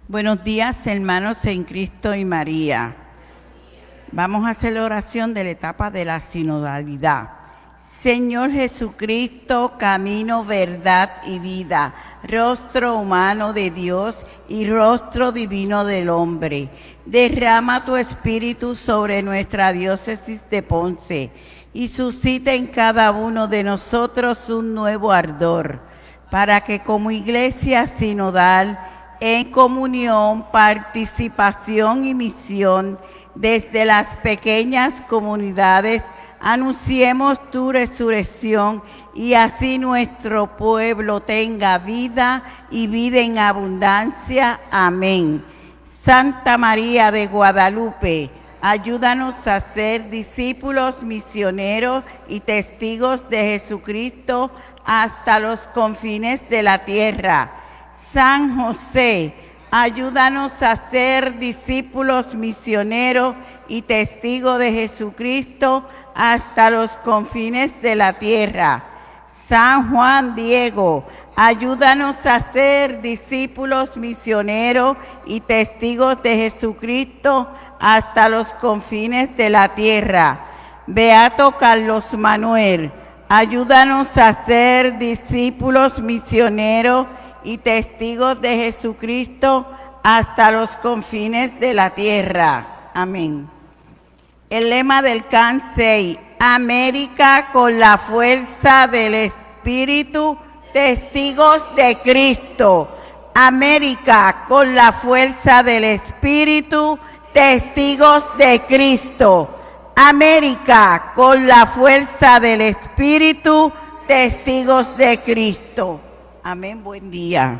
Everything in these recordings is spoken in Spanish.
Buenos días, hermanos en Cristo y María. Vamos a hacer la oración de la etapa de la sinodalidad. Señor Jesucristo, camino, verdad y vida, rostro humano de Dios y rostro divino del hombre, derrama tu espíritu sobre nuestra diócesis de Ponce y suscita en cada uno de nosotros un nuevo ardor, para que como iglesia sinodal, en comunión, participación y misión, desde las pequeñas comunidades, anunciemos tu resurrección y así nuestro pueblo tenga vida y vida en abundancia. Amén. Santa María de Guadalupe, ayúdanos a ser discípulos, misioneros y testigos de Jesucristo hasta los confines de la tierra. San José, ayúdanos a ser discípulos, misioneros y testigos de Jesucristo hasta los confines de la tierra. San Juan Diego, ayúdanos a ser discípulos, misioneros y testigos de Jesucristo hasta los confines de la tierra. Beato Carlos Manuel, ayúdanos a ser discípulos, misioneros y testigos de Jesucristo hasta los confines de la tierra. Amén. El lema del CAN 6, América con la fuerza del Espíritu, testigos de Cristo. América con la fuerza del Espíritu, testigos de Cristo. América con la fuerza del Espíritu, testigos de Cristo. Amén, buen día.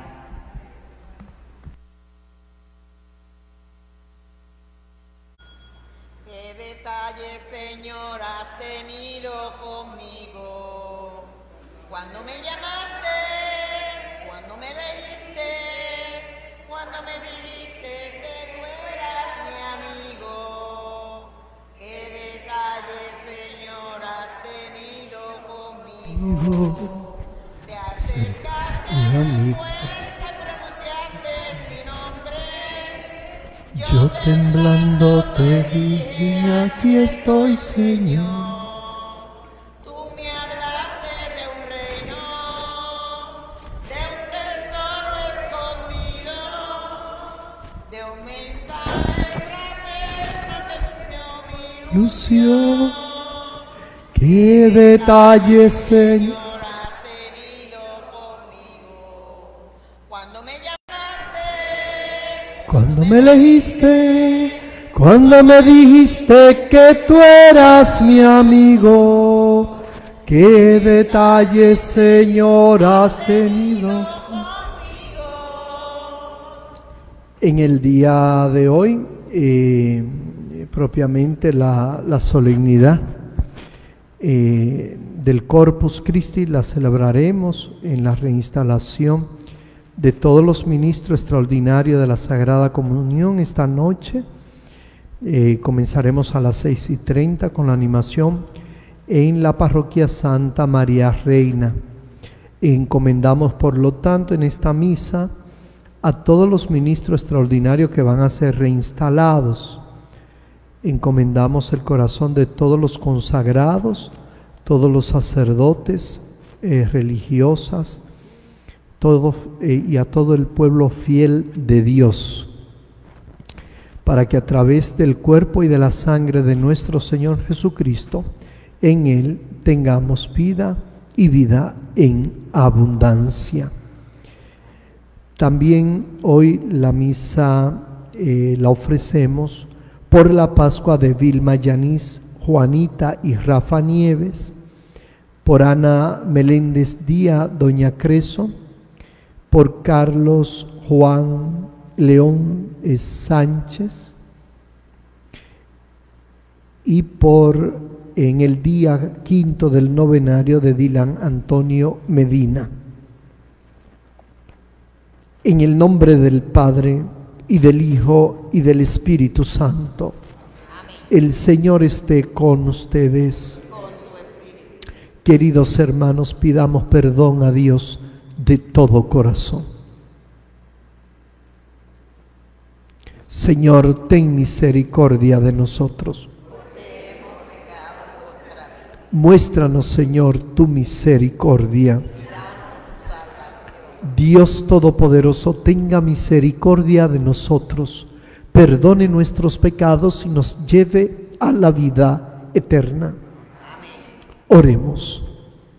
¿Qué detalle, Señor, has tenido conmigo? Cuando me llamaste, cuando me leíste, cuando me dijiste que tú eras mi amigo. ¿Qué detalle, Señor, has tenido conmigo? Amigo. Yo temblando te dije, aquí estoy, Señor. Tú me hablaste de un reino, de un tesoro escondido, de un mensaje fraterno que me Lució, qué detalle, Señor. Cuando me elegiste, cuando me dijiste que tú eras mi amigo, qué detalles, Señor, has tenido. En el día de hoy, propiamente la solemnidad del Corpus Christi la celebraremos en la reinstalación de todos los ministros extraordinarios de la Sagrada Comunión esta noche. Comenzaremos a las 6:30 con la animación en la parroquia Santa María Reina. Encomendamos, por lo tanto, en esta misa a todos los ministros extraordinarios que van a ser reinstalados. Encomendamos el corazón de todos los consagrados, todos los sacerdotes, religiosas, y a todo el pueblo fiel de Dios, para que a través del cuerpo y de la sangre de nuestro Señor Jesucristo, en Él tengamos vida y vida en abundancia. También hoy la misa la ofrecemos por la Pascua de Vilma Yanis, Juanita y Rafa Nieves, por Ana Meléndez Díaz, Doña Creso, por Carlos Juan León Sánchez y por en el día 5 del novenario de Dylan Antonio Medina. En el nombre del Padre y del Hijo y del Espíritu Santo. Amén. El Señor esté con ustedes. Queridos hermanos, pidamos perdón a Dios de todo corazón. Señor, ten misericordia de nosotros. Muéstranos, Señor, tu misericordia. Dios Todopoderoso, tenga misericordia de nosotros, perdone nuestros pecados y nos lleve a la vida eterna. Oremos.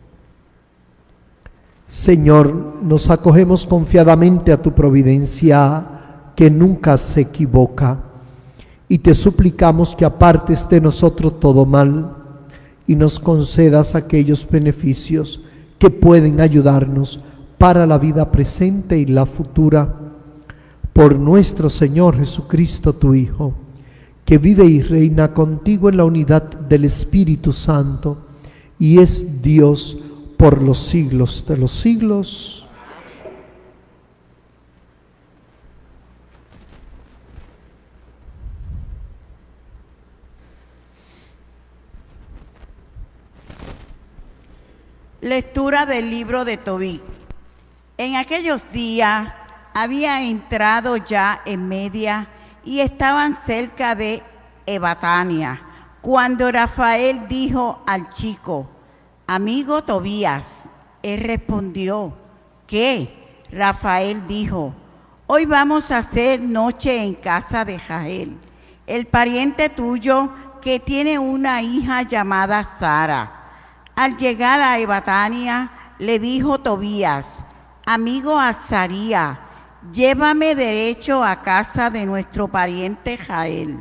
Señor, nos acogemos confiadamente a tu providencia que nunca se equivoca, y te suplicamos que apartes de nosotros todo mal y nos concedas aquellos beneficios que pueden ayudarnos para la vida presente y la futura. Por nuestro Señor Jesucristo, tu Hijo, que vive y reina contigo en la unidad del Espíritu Santo, y es Dios por los siglos de los siglos. Lectura del libro de Tobit. En aquellos días había entrado ya en Media y estaban cerca de Ebatania, cuando Rafael dijo al chico: amigo Tobías. Él respondió: ¿qué? Rafael dijo: hoy vamos a hacer noche en casa de Jael, el pariente tuyo que tiene una hija llamada Sara. Al llegar a Ebatania, le dijo Tobías: amigo Azaría, llévame derecho a casa de nuestro pariente Jael.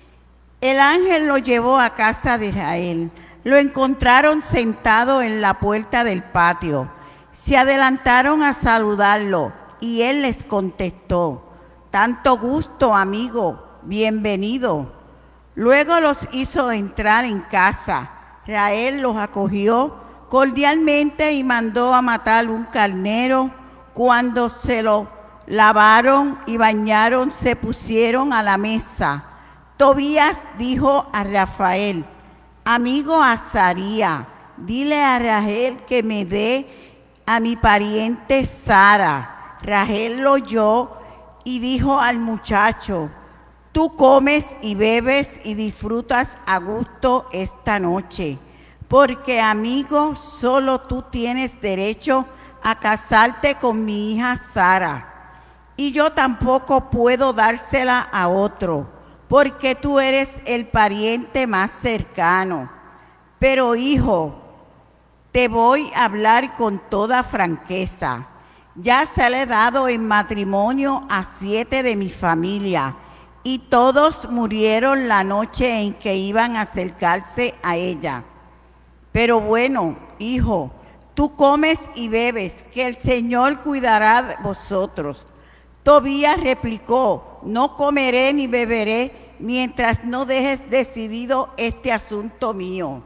El ángel lo llevó a casa de Jael. Lo encontraron sentado en la puerta del patio. Se adelantaron a saludarlo y él les contestó: tanto gusto, amigo, bienvenido. Luego los hizo entrar en casa. Jael los acogió cordialmente y mandó a matar un carnero. Cuando se lo lavaron y bañaron, se pusieron a la mesa. Tobías dijo a Rafael: amigo Azaría, dile a Rafael que me dé a mi pariente Sara. Rafael lo oyó y dijo al muchacho: tú comes y bebes y disfrutas a gusto esta noche, porque, amigo, solo tú tienes derecho a casarte con mi hija Sara, y yo tampoco puedo dársela a otro, porque tú eres el pariente más cercano. Pero, hijo, te voy a hablar con toda franqueza. Ya se le he dado en matrimonio a 7 de mi familia, y todos murieron la noche en que iban a acercarse a ella. Pero bueno, hijo, tú comes y bebes, que el Señor cuidará de vosotros. Tobías replicó: no comeré ni beberé mientras no dejes decidido este asunto mío.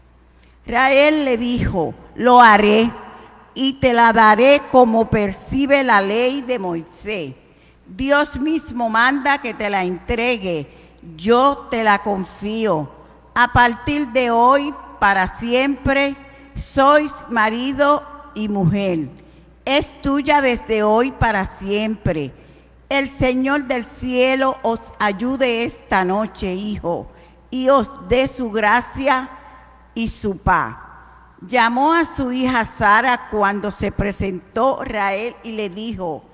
Rafael le dijo: lo haré y te la daré como percibe la ley de Moisés. Dios mismo manda que te la entregue, yo te la confío. A partir de hoy, para siempre, sois marido y mujer. Es tuya desde hoy para siempre. El Señor del cielo os ayude esta noche, hijo, y os dé su gracia y su paz. Llamó a su hija Sara cuando se presentó Rafael y le dijo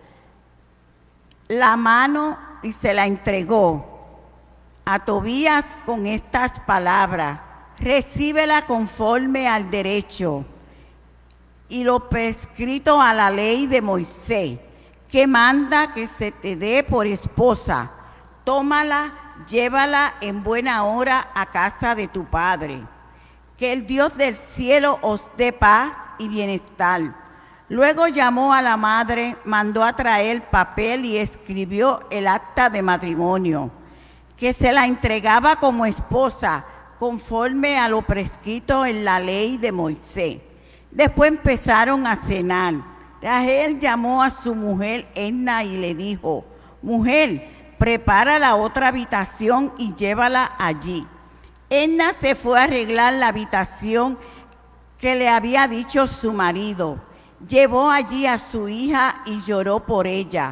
la mano y se la entregó a Tobías con estas palabras: recíbela conforme al derecho y lo prescrito a la ley de Moisés, que manda que se te dé por esposa. Tómala, llévala en buena hora a casa de tu padre. Que el Dios del cielo os dé paz y bienestar. Luego llamó a la madre, mandó a traer papel y escribió el acta de matrimonio, que se la entregaba como esposa, conforme a lo prescrito en la ley de Moisés. Después empezaron a cenar. Rafael llamó a su mujer Enna y le dijo: mujer, prepara la otra habitación y llévala allí. Enna se fue a arreglar la habitación que le había dicho su marido. Llevó allí a su hija y lloró por ella.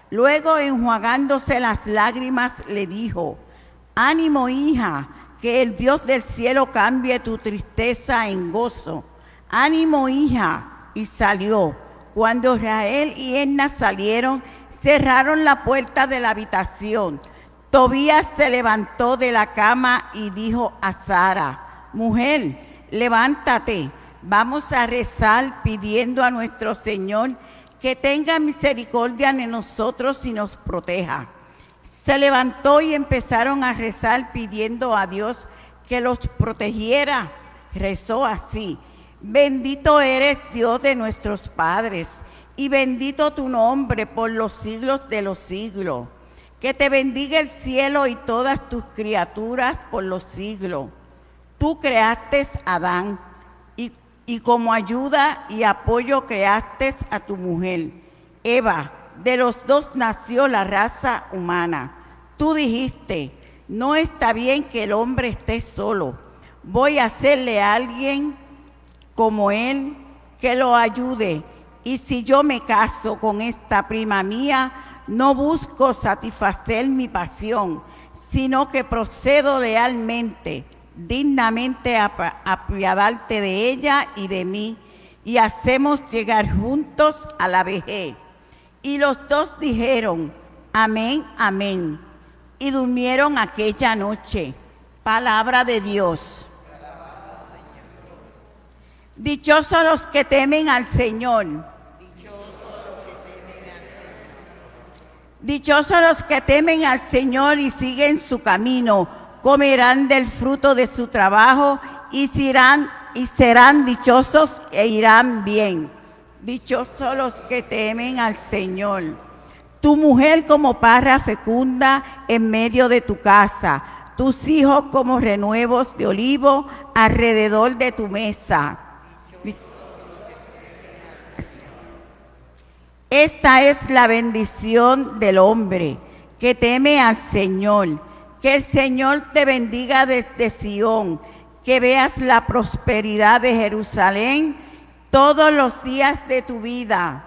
Luego, enjuagándose las lágrimas, le dijo: ánimo, hija, que el Dios del cielo cambie tu tristeza en gozo. Ánimo, hija. Y salió. Cuando Israel y Edna salieron, cerraron la puerta de la habitación. Tobías se levantó de la cama y dijo a Sara: mujer, levántate, vamos a rezar pidiendo a nuestro Señor que tenga misericordia de nosotros y nos proteja. Se levantó y empezaron a rezar pidiendo a Dios que los protegiera. Rezó así: bendito eres, Dios de nuestros padres, y bendito tu nombre por los siglos de los siglos. Que te bendiga el cielo y todas tus criaturas por los siglos. Tú creaste a Adán y como ayuda y apoyo creaste a tu mujer, Eva. De los dos nació la raza humana. Tú dijiste: no está bien que el hombre esté solo. Voy a hacerle a alguien como él que lo ayude. Y si yo me caso con esta prima mía, no busco satisfacer mi pasión, sino que procedo lealmente, dignamente a apiadarte de ella y de mí, y hacemos llegar juntos a la vejez. Y los dos dijeron: amén, amén. Y durmieron aquella noche. Palabra de Dios. Dichosos los que temen al Señor. Dichosos los que temen al Señor y siguen su camino. Comerán del fruto de su trabajo y serán dichosos e irán bien. Dichosos los que temen al Señor. Tu mujer como parra fecunda en medio de tu casa, tus hijos como renuevos de olivo alrededor de tu mesa. Esta es la bendición del hombre que teme al Señor. Que el Señor te bendiga desde Sión, que veas la prosperidad de Jerusalén todos los días de tu vida.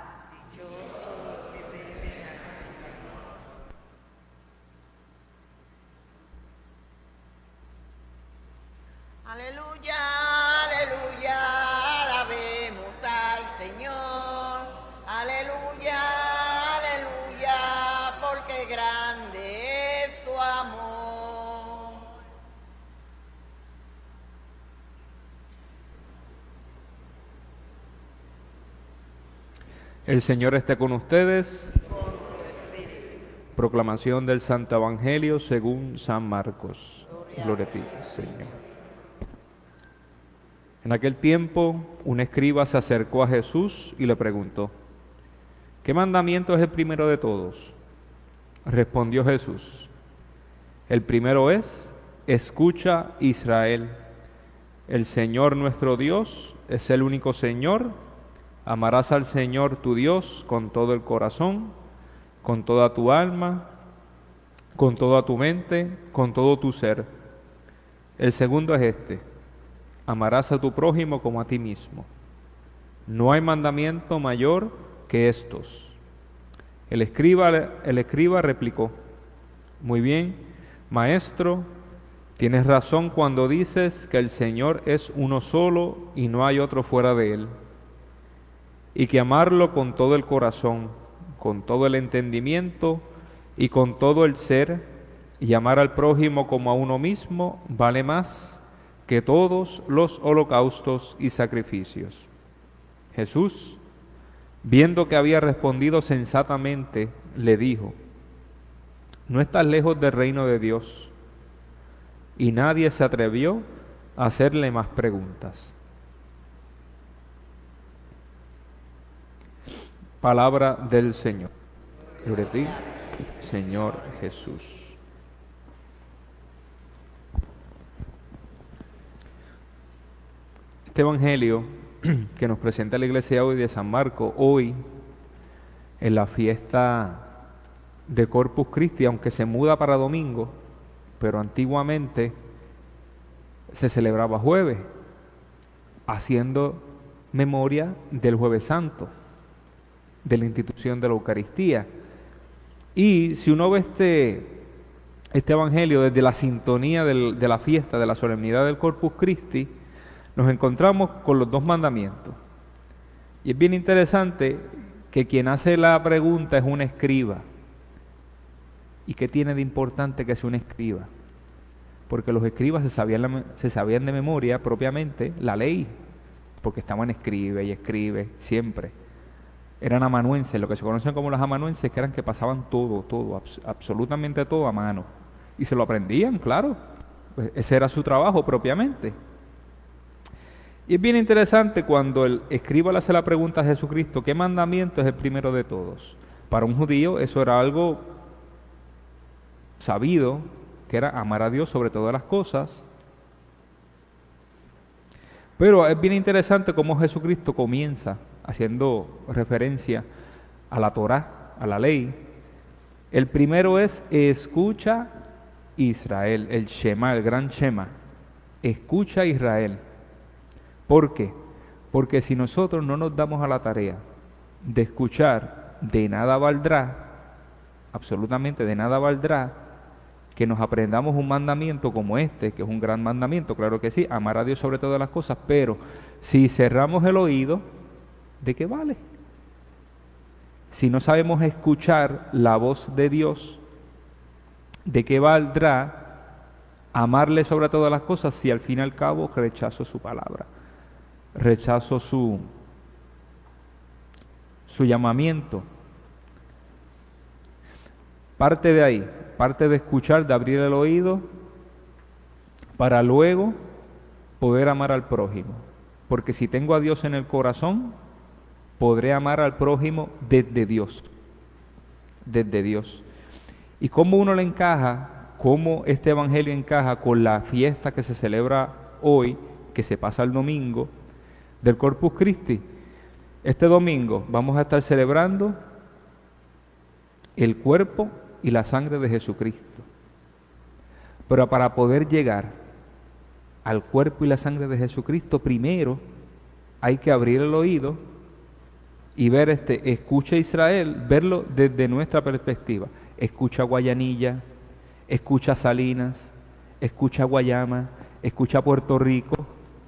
Aleluya, aleluya, alabemos al Señor. Aleluya, aleluya, porque grande es su amor. El Señor esté con ustedes. Proclamación del Santo Evangelio según San Marcos. Gloria a ti, Señor. En aquel tiempo, un escriba se acercó a Jesús y le preguntó: ¿qué mandamiento es el primero de todos? Respondió Jesús: el primero es: escucha, Israel, el Señor nuestro Dios es el único Señor. Amarás al Señor tu Dios con todo el corazón, con toda tu alma, con toda tu mente, con todo tu ser. El segundo es este: amarás a tu prójimo como a ti mismo. No hay mandamiento mayor que estos. El escriba replicó: muy bien, maestro, tienes razón cuando dices que el Señor es uno solo y no hay otro fuera de él, y que amarlo con todo el corazón, con todo el entendimiento y con todo el ser, y amar al prójimo como a uno mismo, vale más que todos los holocaustos y sacrificios. Jesús, viendo que había respondido sensatamente, le dijo: no estás lejos del reino de Dios. Y nadie se atrevió a hacerle más preguntas. Palabra del Señor. Gloria a ti, Señor Jesús. Este evangelio que nos presenta la iglesia hoy de San Marcos, hoy en la fiesta de Corpus Christi, aunque se muda para domingo, pero antiguamente se celebraba jueves, haciendo memoria del Jueves Santo, de la institución de la Eucaristía. Y si uno ve este evangelio desde la sintonía de la fiesta, de la solemnidad del Corpus Christi, nos encontramos con los dos mandamientos. Y es bien interesante que quien hace la pregunta es un escriba. ¿Y qué tiene de importante que sea un escriba? Porque los escribas se sabían de memoria propiamente la ley, porque estaban escribe siempre. Eran amanuenses, lo que se conocen como los amanuenses, que eran que pasaban todo, absolutamente todo a mano. Y se lo aprendían, claro. Pues ese era su trabajo propiamente. Y es bien interesante cuando el escriba le hace la pregunta a Jesucristo, ¿qué mandamiento es el primero de todos? Para un judío eso era algo sabido, que era amar a Dios sobre todas las cosas. Pero es bien interesante cómo Jesucristo comienza haciendo referencia a la Torá, a la ley. El primero es, escucha Israel, el Shema, el gran Shema. Escucha Israel. ¿Por qué? Porque si nosotros no nos damos a la tarea de escuchar, de nada valdrá, absolutamente de nada valdrá, que nos aprendamos un mandamiento como este, que es un gran mandamiento, claro que sí, amar a Dios sobre todas las cosas, pero si cerramos el oído, ¿de qué vale? Si no sabemos escuchar la voz de Dios, ¿de qué valdrá amarle sobre todas las cosas si al fin y al cabo rechazo su palabra? Rechazo su llamamiento. Parte de ahí, parte de escuchar, de abrir el oído, para luego poder amar al prójimo. Porque si tengo a Dios en el corazón, podré amar al prójimo desde Dios. Desde Dios. ¿Y cómo uno le encaja, cómo este evangelio encaja con la fiesta que se celebra hoy, que se pasa el domingo, del Corpus Christi? Este domingo vamos a estar celebrando el cuerpo y la sangre de Jesucristo. Pero para poder llegar al cuerpo y la sangre de Jesucristo, primero hay que abrir el oído y ver escucha Israel, verlo desde nuestra perspectiva. Escucha Guayanilla, escucha Salinas, escucha Guayama, escucha Puerto Rico.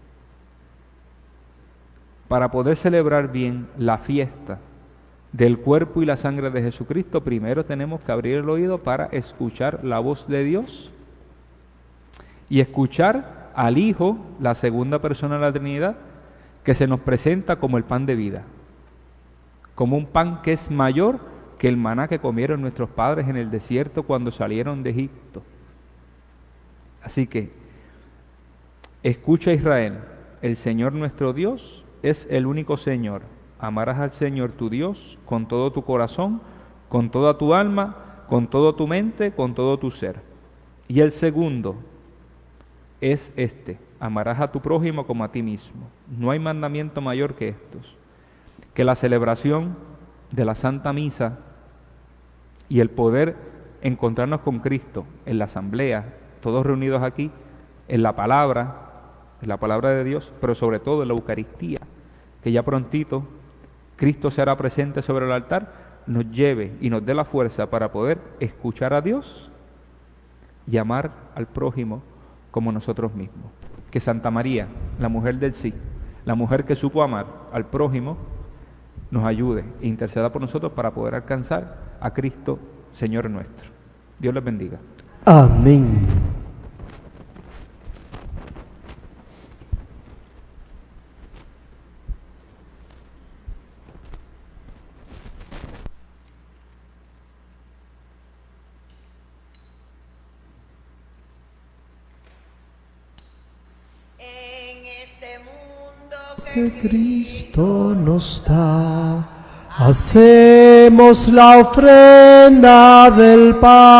Para poder celebrar bien la fiesta del cuerpo y la sangre de Jesucristo, primero tenemos que abrir el oído para escuchar la voz de Dios y escuchar al Hijo, la segunda persona de la Trinidad, que se nos presenta como el pan de vida, como un pan que es mayor que el maná que comieron nuestros padres en el desierto cuando salieron de Egipto. Así que, escucha Israel, el Señor nuestro Dios es el único Señor. Amarás al Señor tu Dios con todo tu corazón, con toda tu alma, con toda tu mente, con todo tu ser. Y el segundo es amarás a tu prójimo como a ti mismo. No hay mandamiento mayor que estos. Que la celebración de la Santa Misa y el poder encontrarnos con Cristo en la asamblea, todos reunidos aquí, en la palabra de Dios, pero sobre todo en la Eucaristía, que ya prontito Cristo se hará presente sobre el altar, nos lleve y nos dé la fuerza para poder escuchar a Dios y amar al prójimo como nosotros mismos. Que Santa María, la mujer del sí, la mujer que supo amar al prójimo, nos ayude e interceda por nosotros para poder alcanzar a Cristo, Señor nuestro. Dios les bendiga. Amén. Que Cristo nos da, hacemos la ofrenda del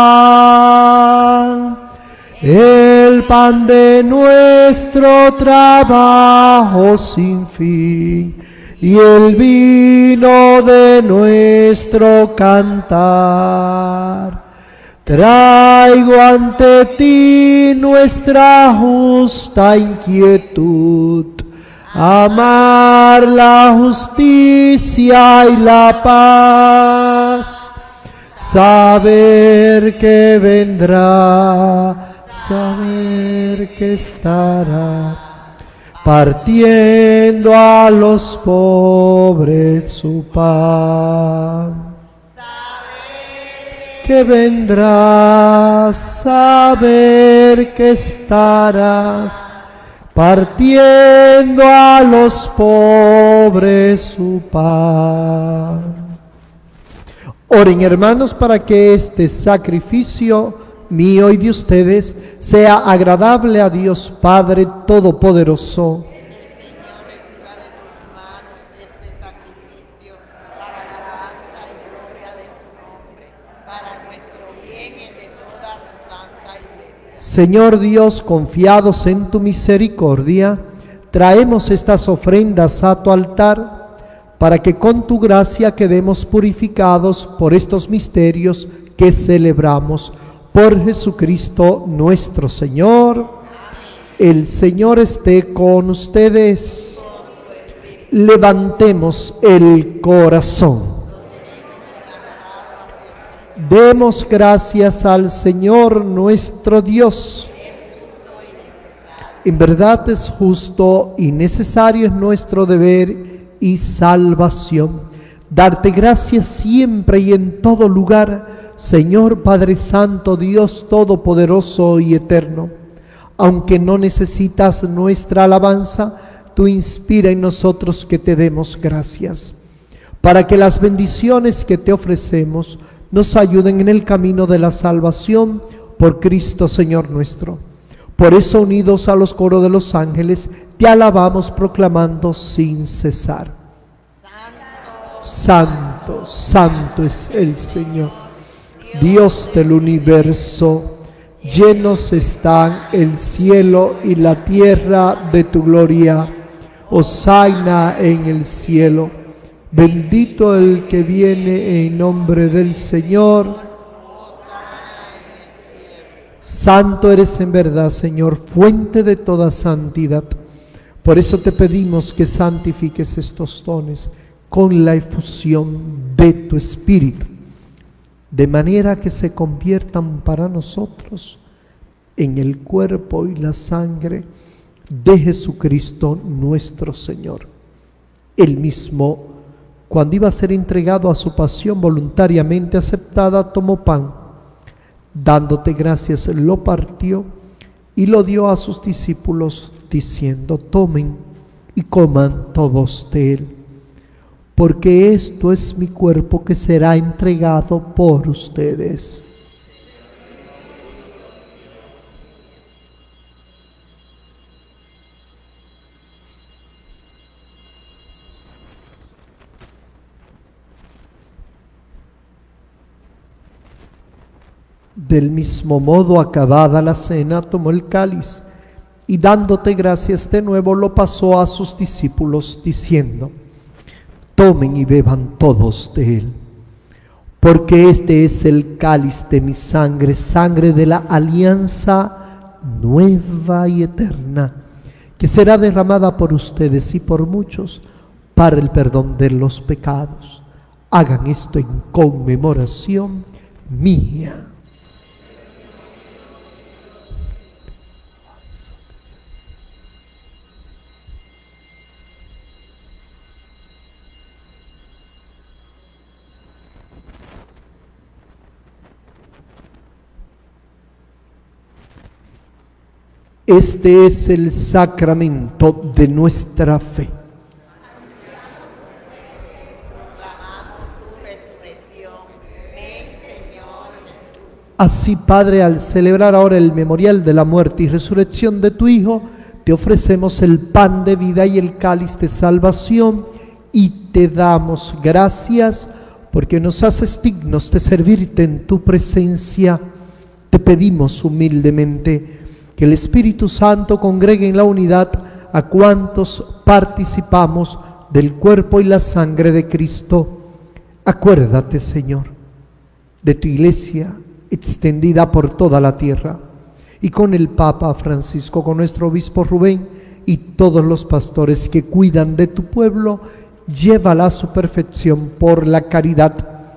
pan, el pan de nuestro trabajo sin fin y el vino de nuestro cantar. Traigo ante ti nuestra justa inquietud, amar la justicia y la paz, saber que vendrá, saber que estará, partiendo a los pobres su pan. Que vendrás, saber que estarás, partiendo a los pobres su pan. Oren, hermanos, para que este sacrificio mío y de ustedes sea agradable a Dios Padre Todopoderoso. Señor Dios, confiados en tu misericordia, traemos estas ofrendas a tu altar, para que con tu gracia quedemos purificados por estos misterios que celebramos. Por Jesucristo nuestro Señor. El Señor esté con ustedes. Levantemos el corazón. Demos gracias al Señor nuestro Dios. En verdad es justo y necesario, es nuestro deber y salvación darte gracias siempre y en todo lugar, Señor Padre Santo, Dios Todopoderoso y Eterno. Aunque no necesitas nuestra alabanza, tú inspira en nosotros que te demos gracias, para que las bendiciones que te ofrecemos nos ayuden en el camino de la salvación por Cristo Señor nuestro. Por eso, unidos a los coros de los ángeles, te alabamos proclamando sin cesar: Santo, santo es el Señor, Dios del universo. Llenos están el cielo y la tierra de tu gloria. Hosanna en el cielo. Bendito el que viene en nombre del Señor. Santo eres en verdad, Señor, fuente de toda santidad. Por eso te pedimos que santifiques estos dones con la efusión de tu Espíritu, de manera que se conviertan para nosotros en el cuerpo y la sangre de Jesucristo nuestro Señor. Él mismo, cuando iba a ser entregado a su pasión voluntariamente aceptada, tomó pan, dándote gracias, lo partió y lo dio a sus discípulos, diciendo: tomen y coman todos de él, porque esto es mi cuerpo que será entregado por ustedes. Del mismo modo, acabada la cena, tomó el cáliz y dándote gracias de nuevo lo pasó a sus discípulos, diciendo: tomen y beban todos de él, porque este es el cáliz de mi sangre, sangre de la alianza nueva y eterna, que será derramada por ustedes y por muchos para el perdón de los pecados. Hagan esto en conmemoración mía. Este es el sacramento de nuestra fe. Así, Padre, al celebrar ahora el memorial de la muerte y resurrección de tu Hijo, te ofrecemos el pan de vida y el cáliz de salvación y te damos gracias porque nos haces dignos de servirte en tu presencia. Te pedimos humildemente que el Espíritu Santo congregue en la unidad a cuantos participamos del cuerpo y la sangre de Cristo. Acuérdate, Señor, de tu iglesia extendida por toda la tierra, y con el Papa Francisco, con nuestro obispo Rubén y todos los pastores que cuidan de tu pueblo, llévala a su perfección por la caridad.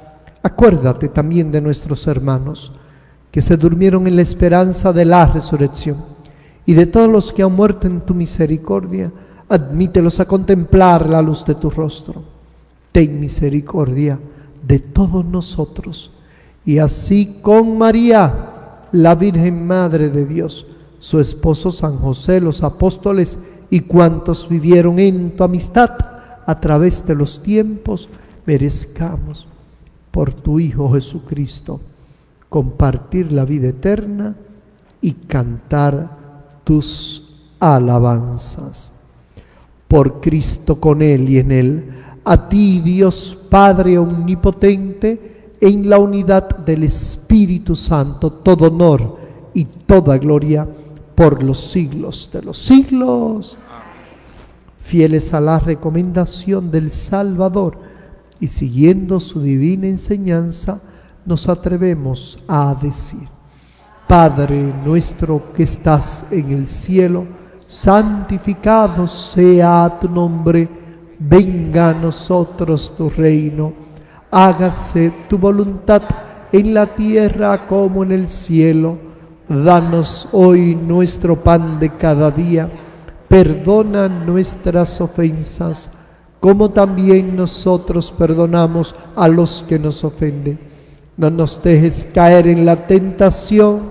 Acuérdate también de nuestros hermanos que se durmieron en la esperanza de la resurrección, y de todos los que han muerto en tu misericordia, admítelos a contemplar la luz de tu rostro. Ten misericordia de todos nosotros, y así con María, la Virgen Madre de Dios, su esposo San José, los apóstoles y cuantos vivieron en tu amistad a través de los tiempos, merezcamos por tu Hijo Jesucristo compartir la vida eterna y cantar tus alabanzas. Por Cristo, con Él y en Él, a ti, Dios Padre omnipotente, en la unidad del Espíritu Santo, todo honor y toda gloria por los siglos de los siglos. Fieles a la recomendación del Salvador y siguiendo su divina enseñanza, nos atrevemos a decir: Padre nuestro que estás en el cielo, santificado sea tu nombre, venga a nosotros tu reino, hágase tu voluntad en la tierra como en el cielo. Danos hoy nuestro pan de cada día, perdona nuestras ofensas, como también nosotros perdonamos a los que nos ofenden. No nos dejes caer en la tentación,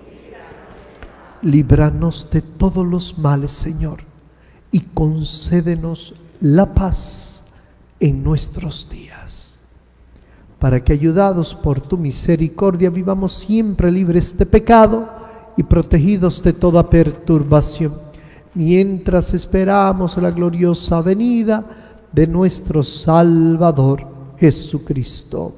líbranos de todos los males, Señor, y concédenos la paz en nuestros días, para que, ayudados por tu misericordia, vivamos siempre libres de pecado y protegidos de toda perturbación, mientras esperamos la gloriosa venida de nuestro Salvador Jesucristo.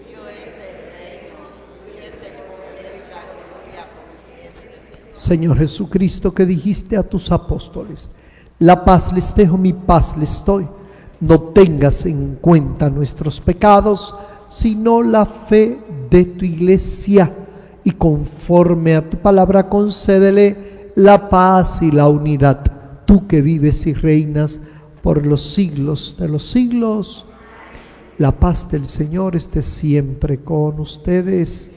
Señor Jesucristo, que dijiste a tus apóstoles: la paz les dejo, mi paz les doy. No tengas en cuenta nuestros pecados, sino la fe de tu iglesia, y conforme a tu palabra concédele la paz y la unidad, tú que vives y reinas por los siglos de los siglos. La paz del Señor esté siempre con ustedes.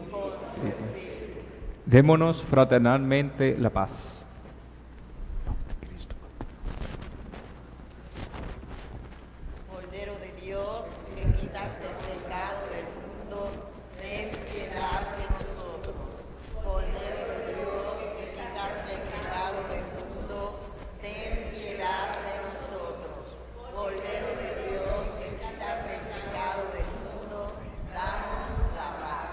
Démonos fraternalmente la paz. Cordero de Dios, que quitas el pecado del mundo, ten piedad de nosotros. Cordero de Dios, que quitas el pecado del mundo, ten piedad de nosotros. Cordero de Dios, que quitas el pecado del mundo, danos la paz.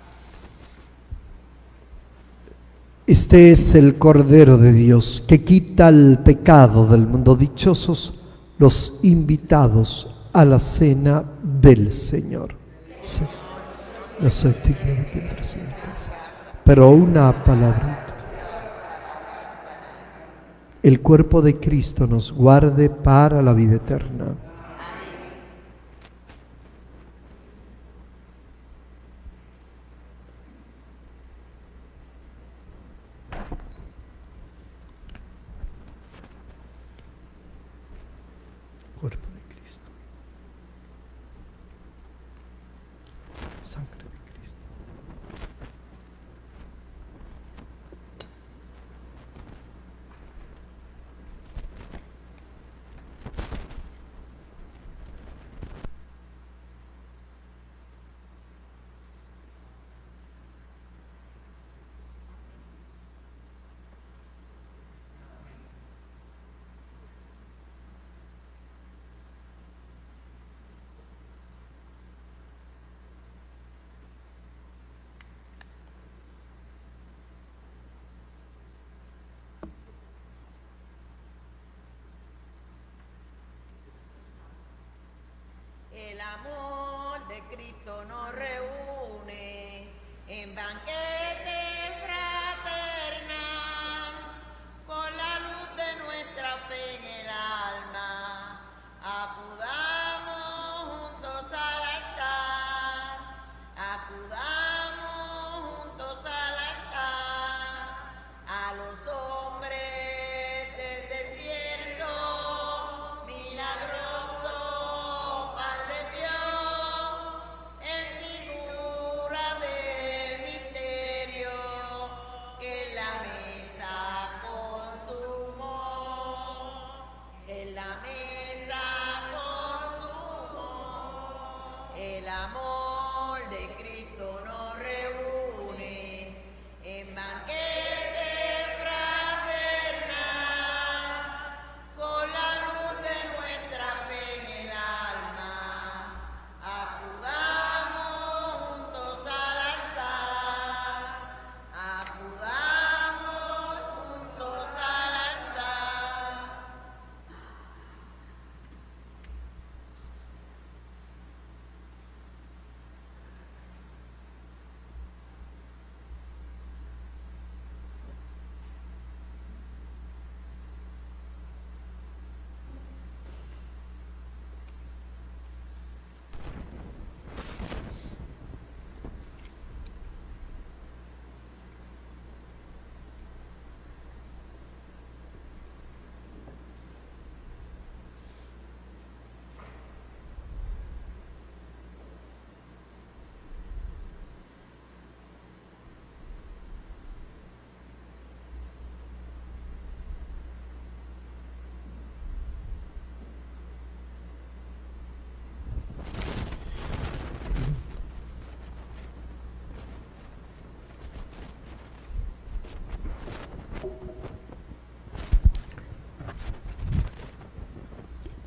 Este es el Cordero de Dios que quita el pecado del mundo. Dichosos los invitados a la cena del Señor. Sí. No soy digno de que entres en mi casa, pero una palabra. El cuerpo de Cristo nos guarde para la vida eterna. Cuerpo de Cristo. Sangre de Cristo.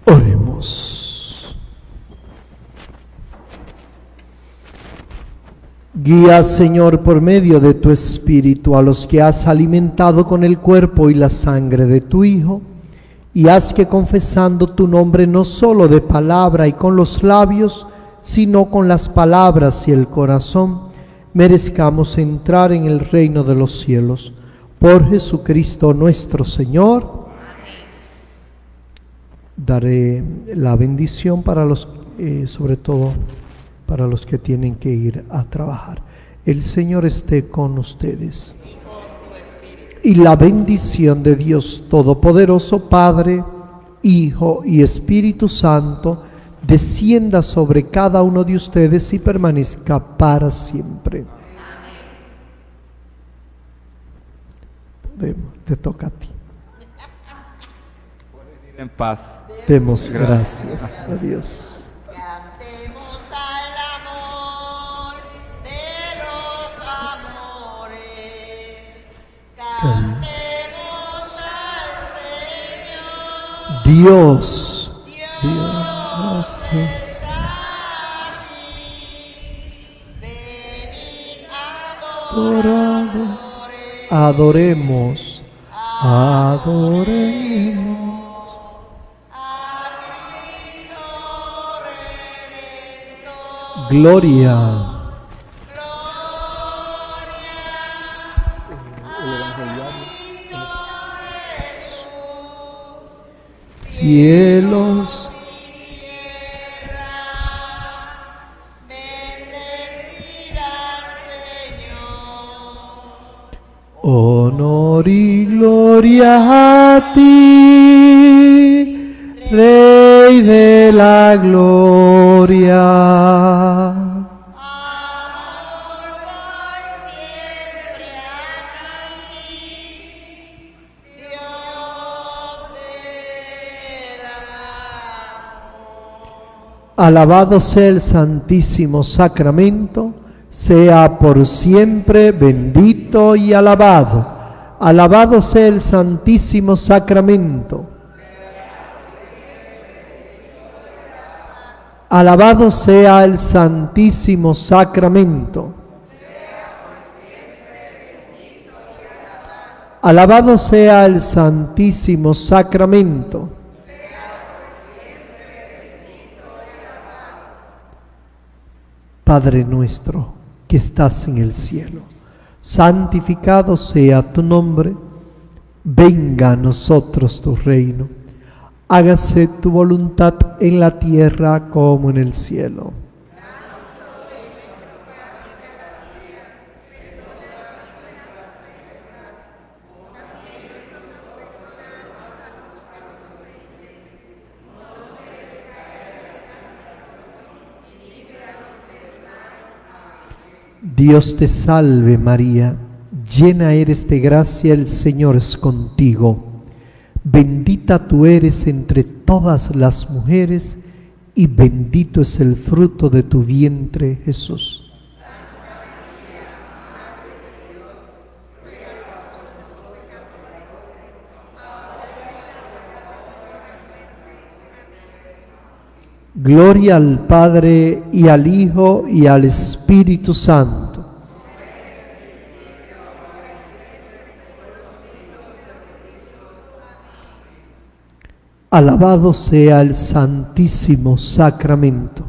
Oremos. Guía, Señor, por medio de tu Espíritu a los que has alimentado con el cuerpo y la sangre de tu Hijo, y haz que confesando tu nombre no solo de palabra y con los labios, sino con las palabras y el corazón, merezcamos entrar en el reino de los cielos. Por Jesucristo nuestro Señor. Daré la bendición para los, sobre todo para los que tienen que ir a trabajar. El Señor esté con ustedes. Y la bendición de Dios Todopoderoso, Padre, Hijo y Espíritu Santo, descienda sobre cada uno de ustedes y permanezca para siempre. Te toca a ti. En paz. Demos gracias a Dios. Cantemos al amor de los amores. Cantemos al Señor. Dios es. Venid, Adoremos. Gloria. Cielos. Honor y gloria a ti, Rey de la gloria. Alabado sea el Santísimo Sacramento, sea por siempre bendito y alabado. Alabado sea el Santísimo Sacramento. Alabado sea el Santísimo Sacramento. Alabado sea el Santísimo Sacramento. Padre nuestro que estás en el cielo, santificado sea tu nombre, venga a nosotros tu reino, hágase tu voluntad en la tierra como en el cielo. Dios te salve María, llena eres de gracia, el Señor es contigo. Bendita tú eres entre todas las mujeres y bendito es el fruto de tu vientre, Jesús. Gloria al Padre y al Hijo y al Espíritu Santo. Alabado sea el Santísimo Sacramento.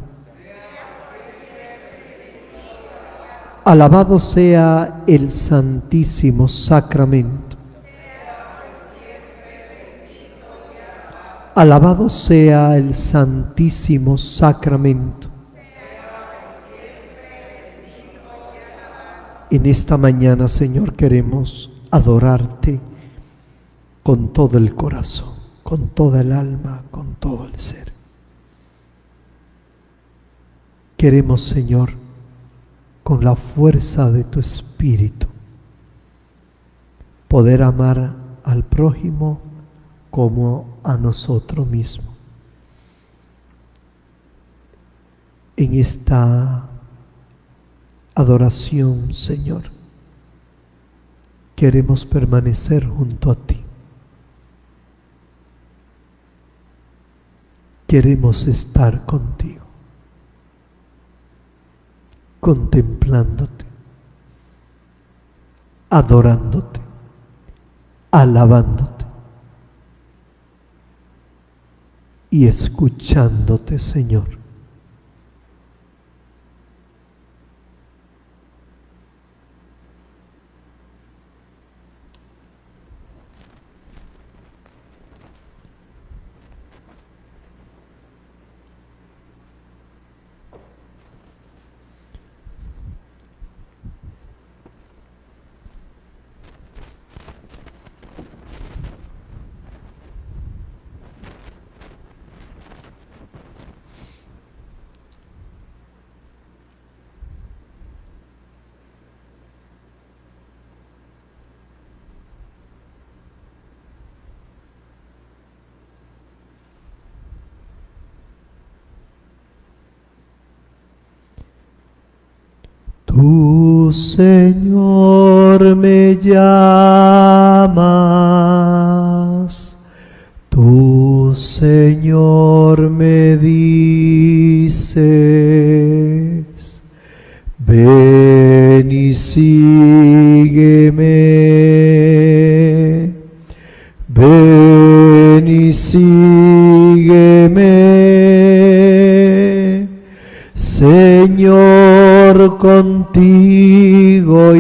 Alabado sea el Santísimo Sacramento. Alabado sea el Santísimo Sacramento. En esta mañana, Señor, queremos adorarte con todo el corazón, con toda el alma, con todo el ser. Queremos, Señor, con la fuerza de tu Espíritu, poder amar al prójimo como a nosotros mismos. En esta adoración, Señor, queremos permanecer junto a ti. queremos estar contigo, contemplándote, adorándote, alabándote y escuchándote, Señor. Tú, Señor, me llamas, tú, Señor, me dices, ven y sígueme, ven y sígueme, Señor, contigo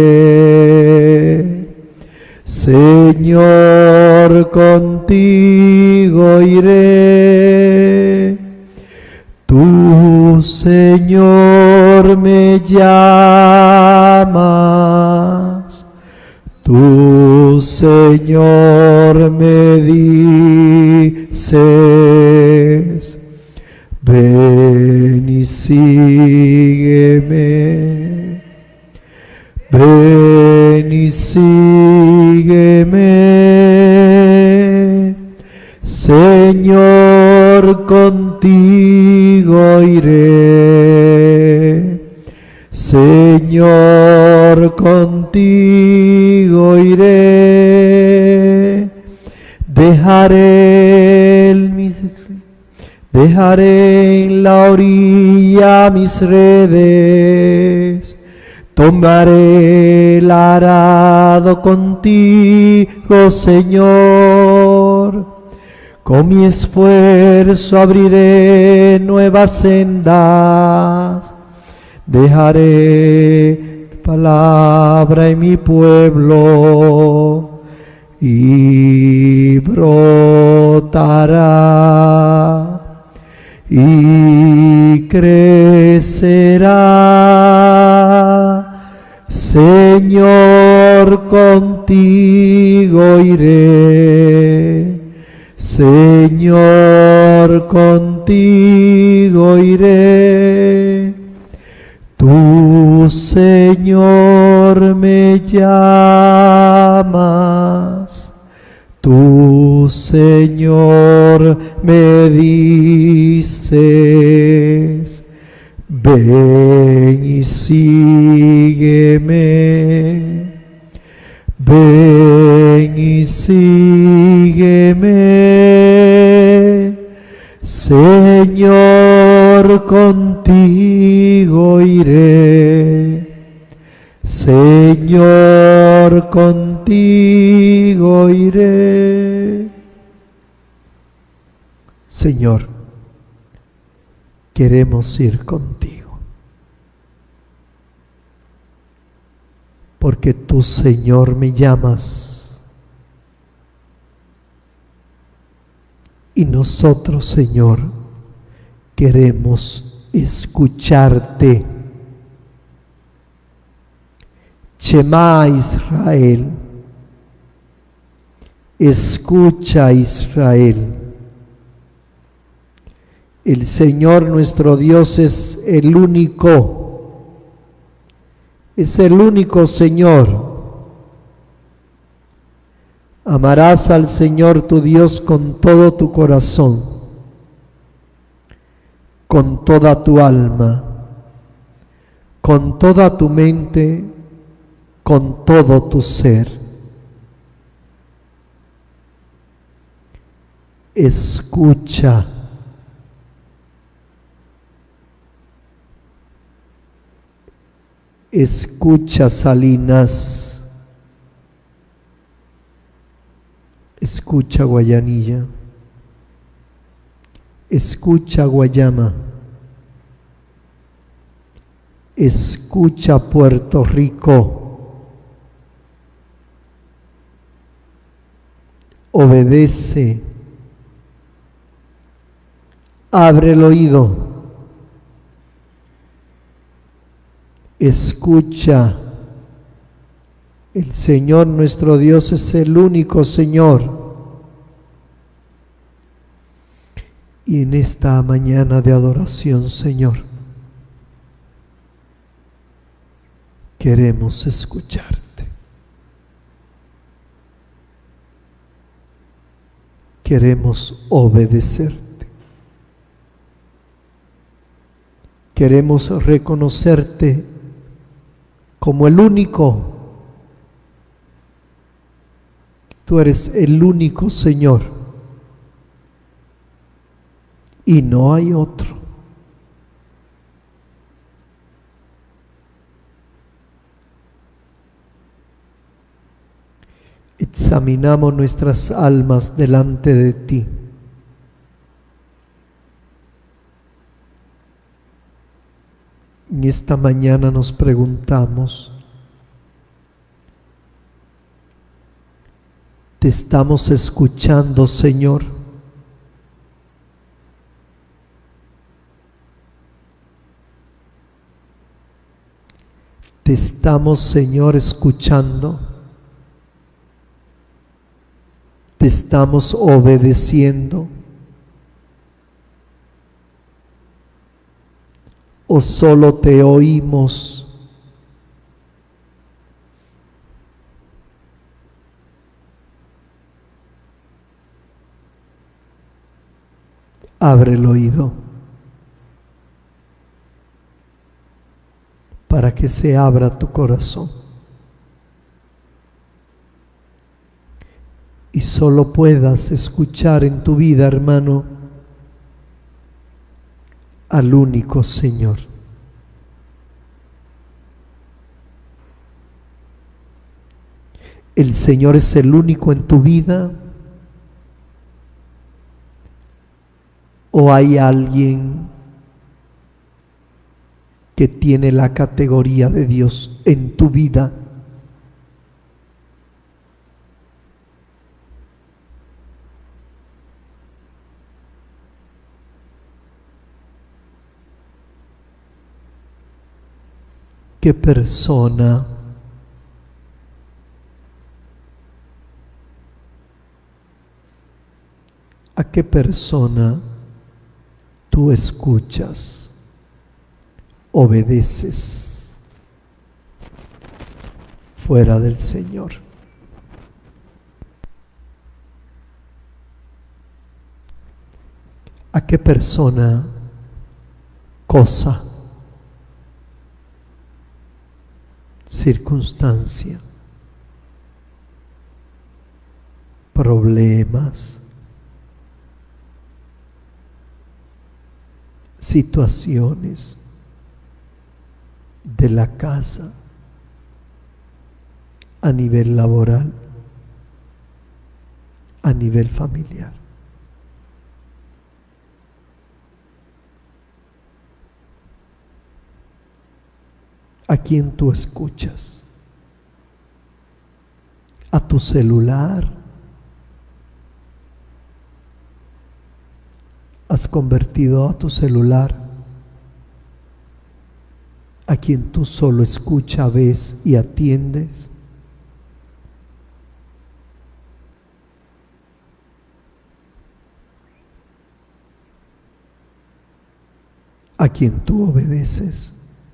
iré, Señor, contigo iré. Tú, Señor, me llamas, tú, Señor, me dices, ven y sígueme, ven y sígueme, Señor, contigo iré, Señor, contigo iré, dejaré en la orilla mis redes, tomaré el arado contigo, Señor. Con mi esfuerzo abriré nuevas sendas, dejaré tu palabra en mi pueblo y brotará y crecerá. Señor, contigo iré, Señor, contigo iré. Tú, Señor, me llamas, tú, Señor, me dices, ven y sígueme, ven y sígueme, Señor, contigo iré, Señor, contigo iré. Señor, queremos ir contigo, porque tú, Señor, me llamas, y nosotros, Señor, queremos escucharte. Shema Israel, escucha Israel. El Señor nuestro Dios es el único Señor. Amarás al Señor tu Dios con todo tu corazón, con toda tu alma, con toda tu mente, con todo tu ser. Escucha Escucha, Salinas. Escucha, Guayanilla. Escucha, Guayama. Escucha, Puerto Rico. Obedece. Abre el oído. Escucha. El Señor nuestro Dios es el único Señor. Y en esta mañana de adoración, Señor, queremos escucharte. Queremos obedecerte. Queremos reconocerte como el único. Tú eres el único Señor. Y no hay otro. Examinamos nuestras almas delante de ti. En esta mañana nos preguntamos, ¿te estamos escuchando, Señor? ¿Te estamos, Señor, escuchando? ¿Te estamos obedeciendo? ¿O solo te oímos? Abre el oído para que se abra tu corazón y solo puedas escuchar en tu vida, hermano, al único Señor. ¿El Señor es el único en tu vida? ¿O hay alguien que tiene la categoría de Dios en tu vida? ¿Qué persona a qué persona tú escuchas, obedeces fuera del Señor? ¿A qué persona, cosa, circunstancia, problemas, situaciones de la casa, a nivel laboral, a nivel familiar? ¿A quién tú escuchas? ¿A tu celular? ¿Has convertido a tu celular a quien tú solo escuchas, ves y atiendes? ¿A quien tú obedeces?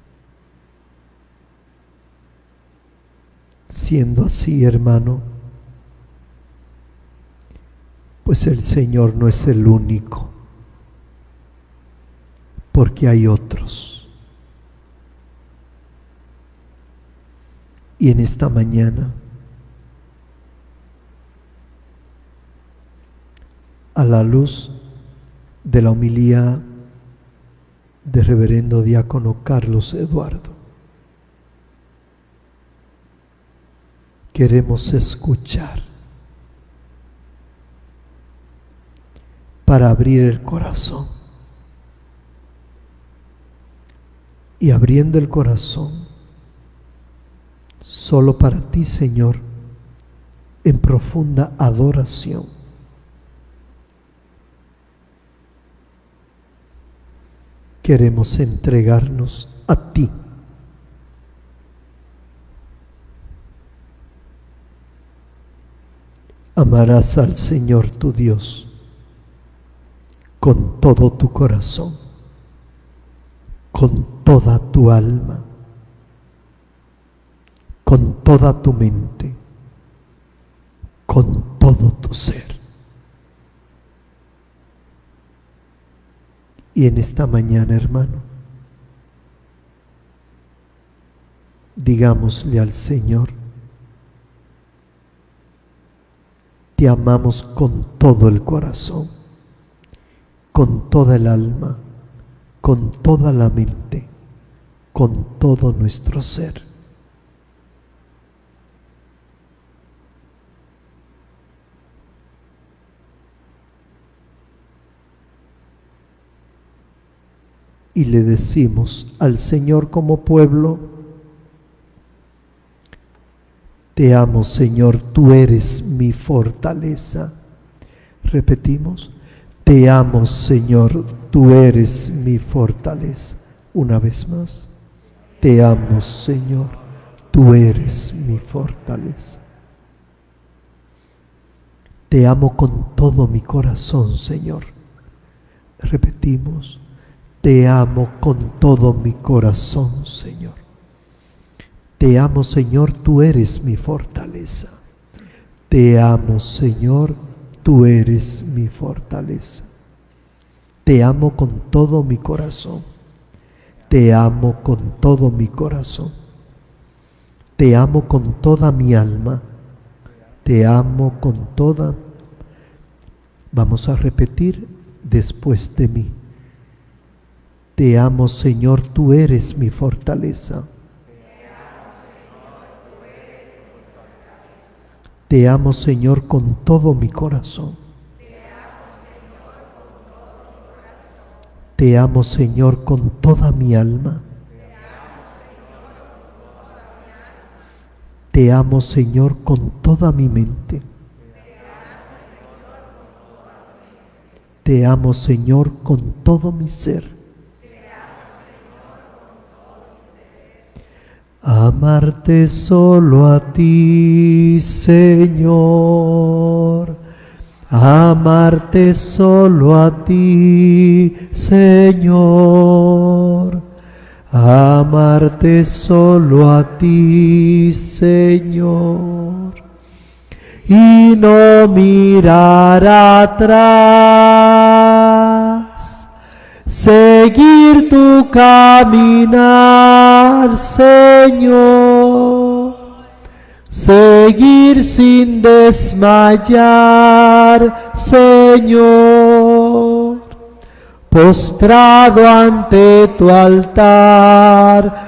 Siendo así, hermano, pues el Señor no es el único, porque hay otros. Y en esta mañana, a la luz de la homilía del reverendo diácono Carlos Eduardo, queremos escuchar, para abrir el corazón. Y abriendo el corazón, solo para ti, Señor, en profunda adoración, queremos entregarnos a ti. Amarás al Señor tu Dios con todo tu corazón, con toda tu alma, con toda tu mente, con todo tu ser. Y en esta mañana, hermano, digámosle al Señor: te amamos con todo el corazón, con toda el alma, con toda la mente, con todo nuestro ser. Y le decimos al Señor como pueblo: te amo, Señor, tú eres mi fortaleza. Repetimos: te amo, Señor, tú eres mi fortaleza. Una vez más: te amo, Señor, tú eres mi fortaleza. Te amo con todo mi corazón, Señor. Repetimos: te amo con todo mi corazón, Señor. Te amo, Señor, tú eres mi fortaleza. Te amo, Señor, tú eres mi fortaleza. Te amo con todo mi corazón. Te amo con todo mi corazón. Te amo con toda mi alma. Te amo con toda. Vamos a repetir después de mí: te amo, Señor, tú eres mi fortaleza. Te amo, Señor, con todo mi corazón. Te amo, Señor, con toda mi alma. Te amo, Señor, con toda mi mente. Te amo, Señor, con todo mi ser. Amarte solo a ti, Señor. Amarte solo a ti, Señor. Amarte solo a ti, Señor. Y no mirar atrás. Seguir tu caminar, Señor. Seguir sin desmayar, Señor. Postrado ante tu altar,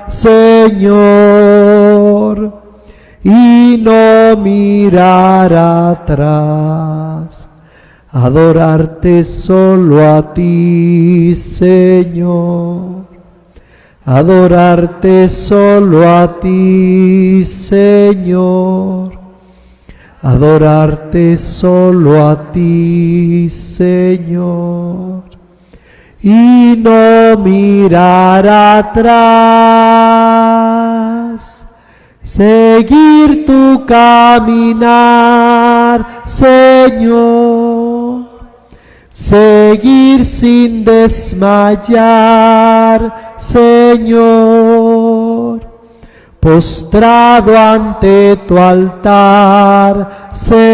Señor. Y no mirar atrás. Adorarte solo a ti, Señor. Adorarte solo a ti, Señor. Adorarte solo a ti, Señor. Y no mirar atrás. Seguir tu caminar, Señor. Seguir sin desmayar, Señor. Postrado ante tu altar,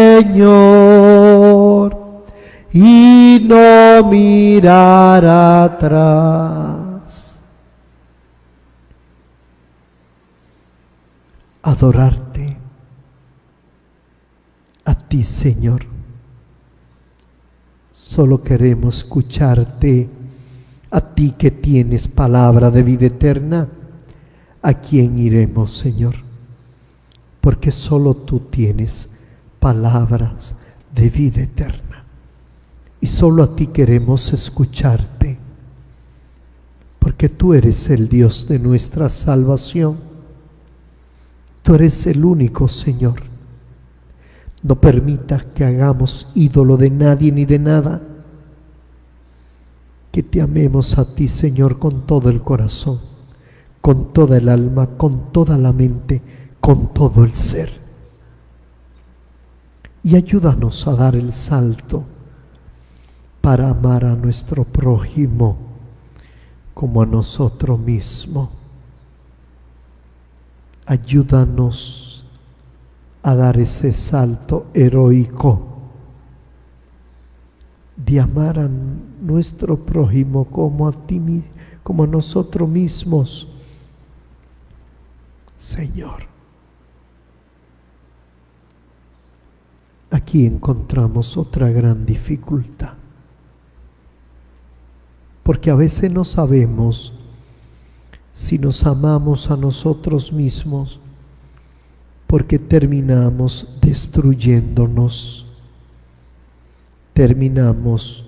Señor. Y no mirar atrás. Adorarte a ti, Señor. Solo queremos escucharte, a ti que tienes palabra de vida eterna. ¿A quién iremos, Señor? porque solo tú tienes palabras de vida eterna. Y solo a ti queremos escucharte, porque tú eres el Dios de nuestra salvación. Tú eres el único Señor. No permitas que hagamos ídolo de nadie ni de nada. Que te amemos a ti, Señor, con todo el corazón, con toda el alma, con toda la mente, con todo el ser. Y ayúdanos a dar el salto para amar a nuestro prójimo como a nosotros mismos. Ayúdanos a dar ese salto heroico de amar a nuestro prójimo como a ti, como a nosotros mismos, Señor. Aquí encontramos otra gran dificultad, porque a veces no sabemos si nos amamos a nosotros mismos, porque terminamos destruyéndonos, terminamos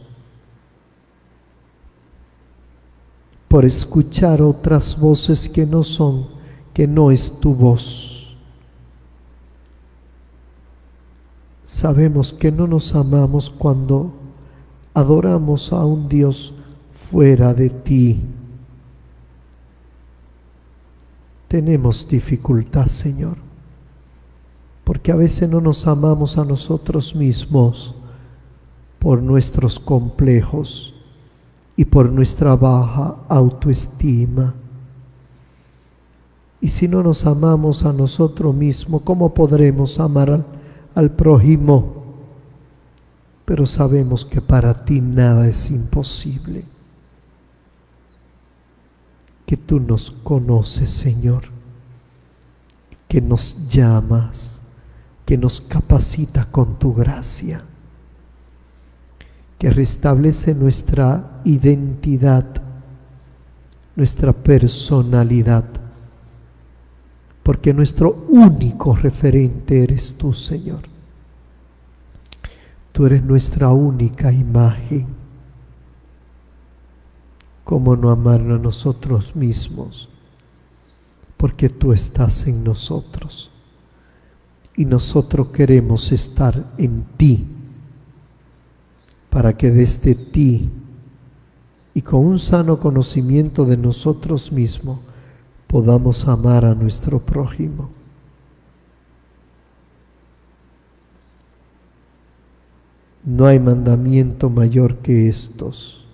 por escuchar otras voces que no es tu voz. Sabemos que no nos amamos cuando adoramos a un Dios fuera de ti. Tenemos dificultad, Señor, porque a veces no nos amamos a nosotros mismos por nuestros complejos y por nuestra baja autoestima. Y si no nos amamos a nosotros mismos, ¿cómo podremos amar al prójimo? Pero sabemos que para ti nada es imposible. Que tú nos conoces, Señor, que nos llamas, que nos capacitas con tu gracia, que restablece nuestra identidad, nuestra personalidad, porque nuestro único referente eres tú, Señor. Tú eres nuestra única imagen. ¿Cómo no amarnos a nosotros mismos? Porque tú estás en nosotros y nosotros queremos estar en ti, para que desde ti y con un sano conocimiento de nosotros mismos podamos amar a nuestro prójimo. No hay mandamiento mayor que estos: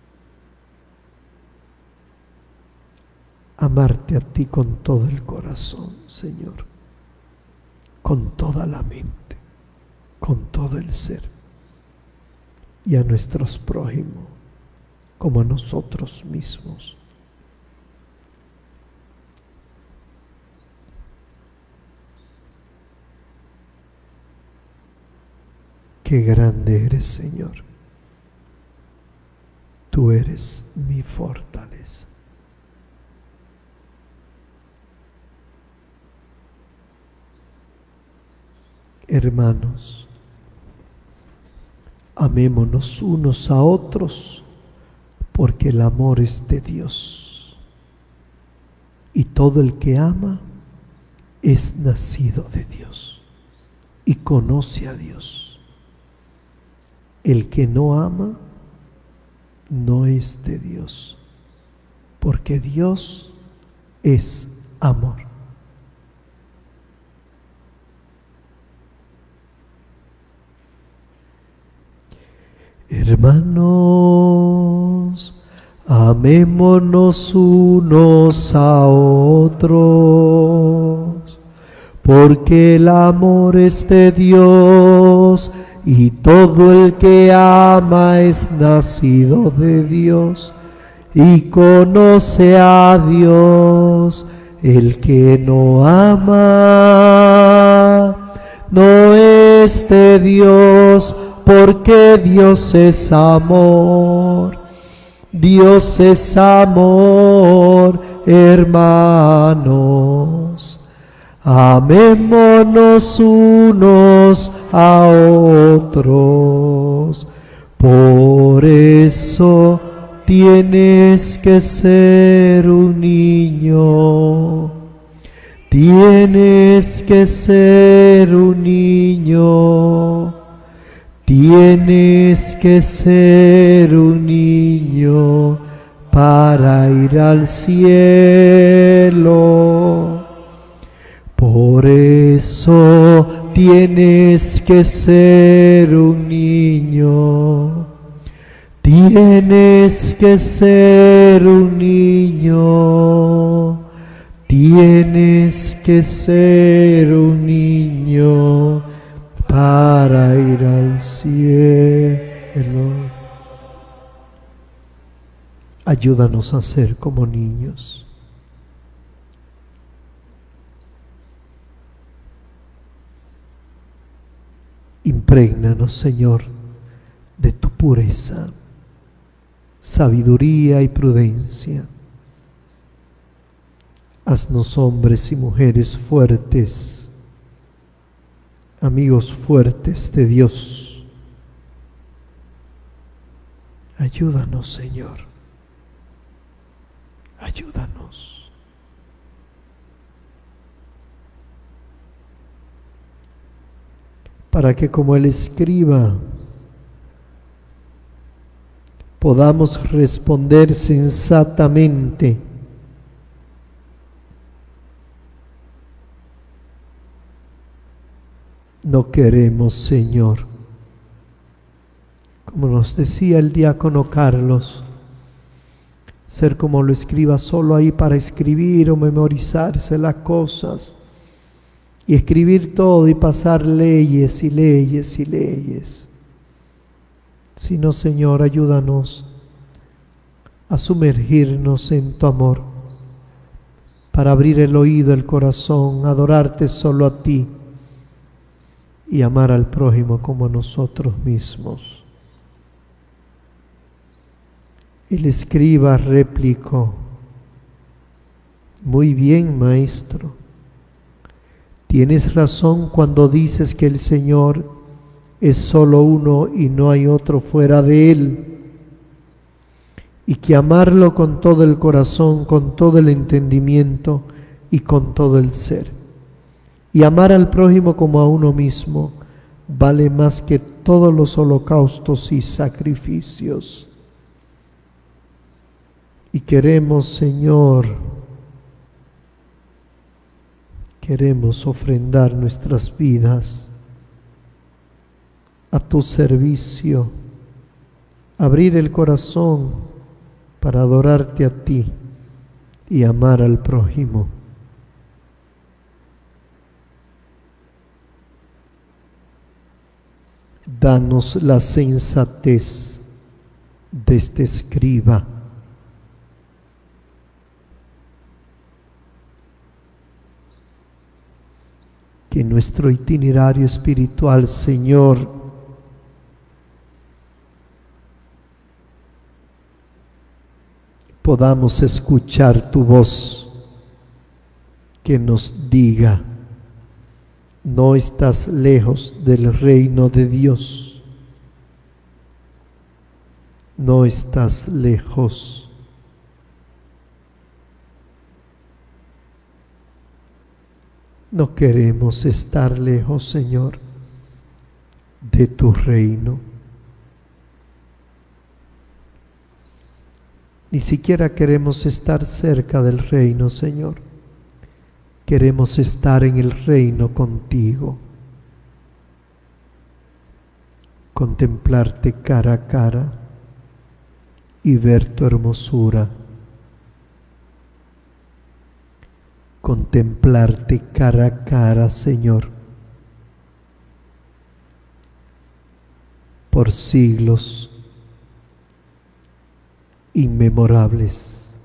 amarte a ti con todo el corazón, Señor, con toda la mente, con todo el ser, y a nuestros prójimos como a nosotros mismos. Qué grande eres, Señor. Tú eres mi fortaleza. Hermanos, amémonos unos a otros, porque el amor es de Dios. Y todo el que ama es nacido de Dios y conoce a Dios. El que no ama no es de Dios, porque Dios es amor. Hermanos, amémonos unos a otros, porque el amor es de Dios, y todo el que ama es nacido de Dios y conoce a Dios. El que no ama no es de Dios, porque Dios es amor. Dios es amor, hermanos. Amémonos unos a otros. Por eso tienes que ser un niño. Tienes que ser un niño. Tienes que ser un niño para ir al cielo. Por eso tienes que ser un niño. Tienes que ser un niño. Tienes que ser un niño para ir al cielo. Ayúdanos a ser como niños. Imprégnanos, Señor, de tu pureza, sabiduría y prudencia. Haznos hombres y mujeres fuertes, amigos fuertes de Dios. Ayúdanos, Señor. Ayúdanos. Para que como el escriba podamos responder sensatamente. No queremos, Señor, como nos decía el diácono Carlos, ser como lo escriba solo ahí para escribir o memorizarse las cosas y escribir todo y pasar leyes y leyes y leyes. Sino, Señor, ayúdanos a sumergirnos en tu amor para abrir el oído, el corazón, adorarte solo a ti y amar al prójimo como a nosotros mismos. El escriba replicó: muy bien, maestro, tienes razón cuando dices que el Señor es solo uno y no hay otro fuera de Él, y que amarlo con todo el corazón, con todo el entendimiento y con todo el ser, y amar al prójimo como a uno mismo, vale más que todos los holocaustos y sacrificios. Y queremos, Señor, queremos ofrendar nuestras vidas a tu servicio, abrir el corazón para adorarte a ti y amar al prójimo. Danos la sensatez de este escriba. Que nuestro itinerario espiritual, Señor, podamos escuchar tu voz que nos diga: no estás lejos del reino de Dios, no estás lejos. No queremos estar lejos, Señor, de tu reino. Ni siquiera queremos estar cerca del reino, Señor. Queremos estar en el reino contigo. Contemplarte cara a cara y ver tu hermosura. Contemplarte cara a cara, Señor, por siglos inmemorables,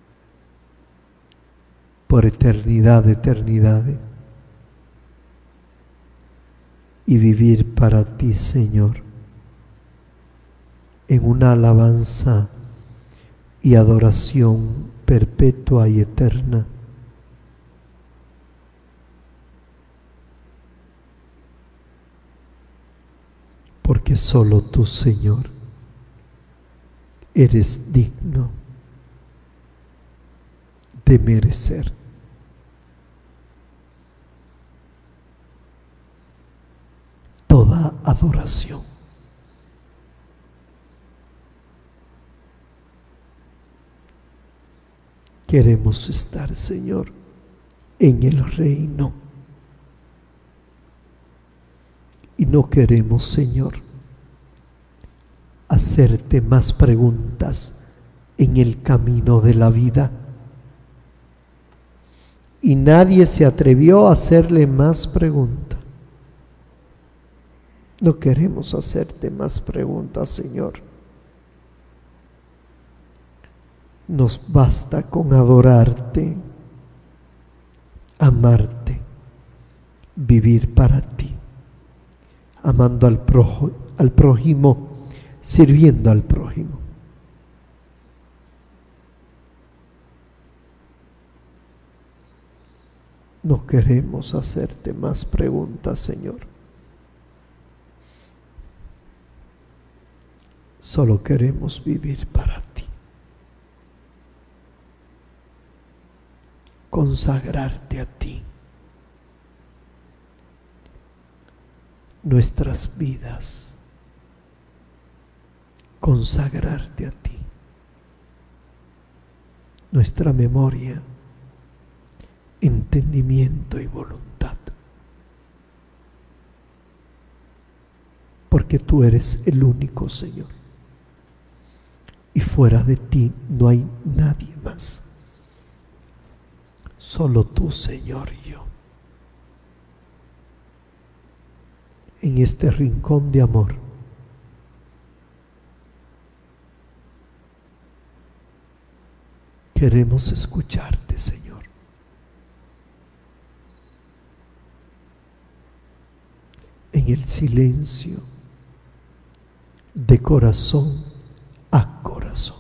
por eternidad de eternidades, y vivir para ti, Señor, en una alabanza y adoración perpetua y eterna. porque solo tú, Señor, eres digno de merecer toda adoración. Queremos estar, Señor, en el reino. Y no queremos, Señor, hacerte más preguntas en el camino de la vida. Y nadie se atrevió a hacerle más preguntas. No queremos hacerte más preguntas, Señor. Nos basta con adorarte, amarte, vivir para ti, amando al prójimo, sirviendo al prójimo. No queremos hacerte más preguntas, Señor. Solo queremos vivir para ti. Consagrarte a ti. Nuestras vidas. Consagrarte a ti. Nuestra memoria, entendimiento y voluntad. Porque tú eres el único, Señor. Y fuera de ti no hay nadie más. Solo tú, Señor, y yo. En este rincón de amor, queremos escucharte, Señor. En el silencio, de corazón a corazón.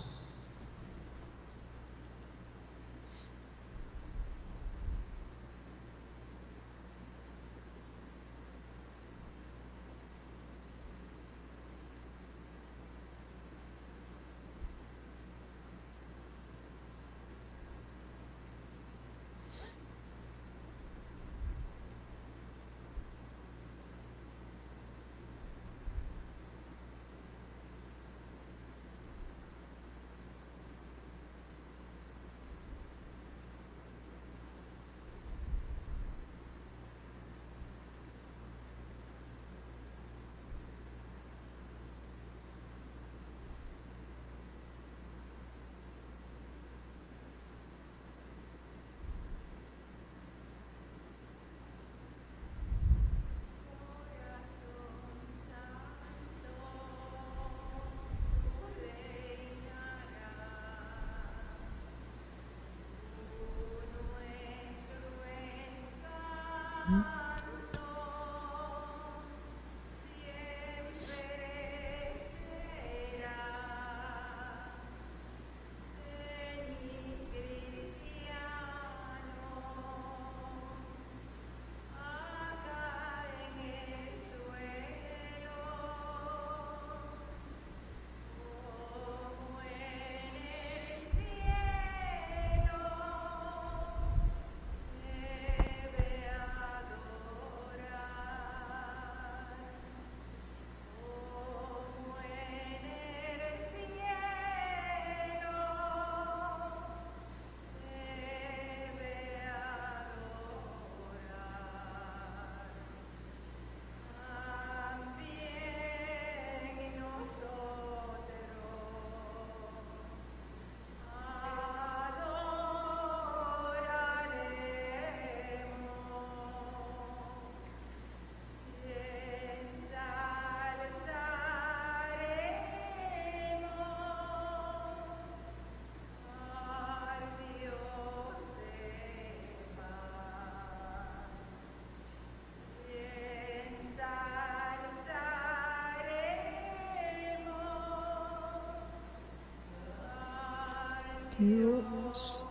Dios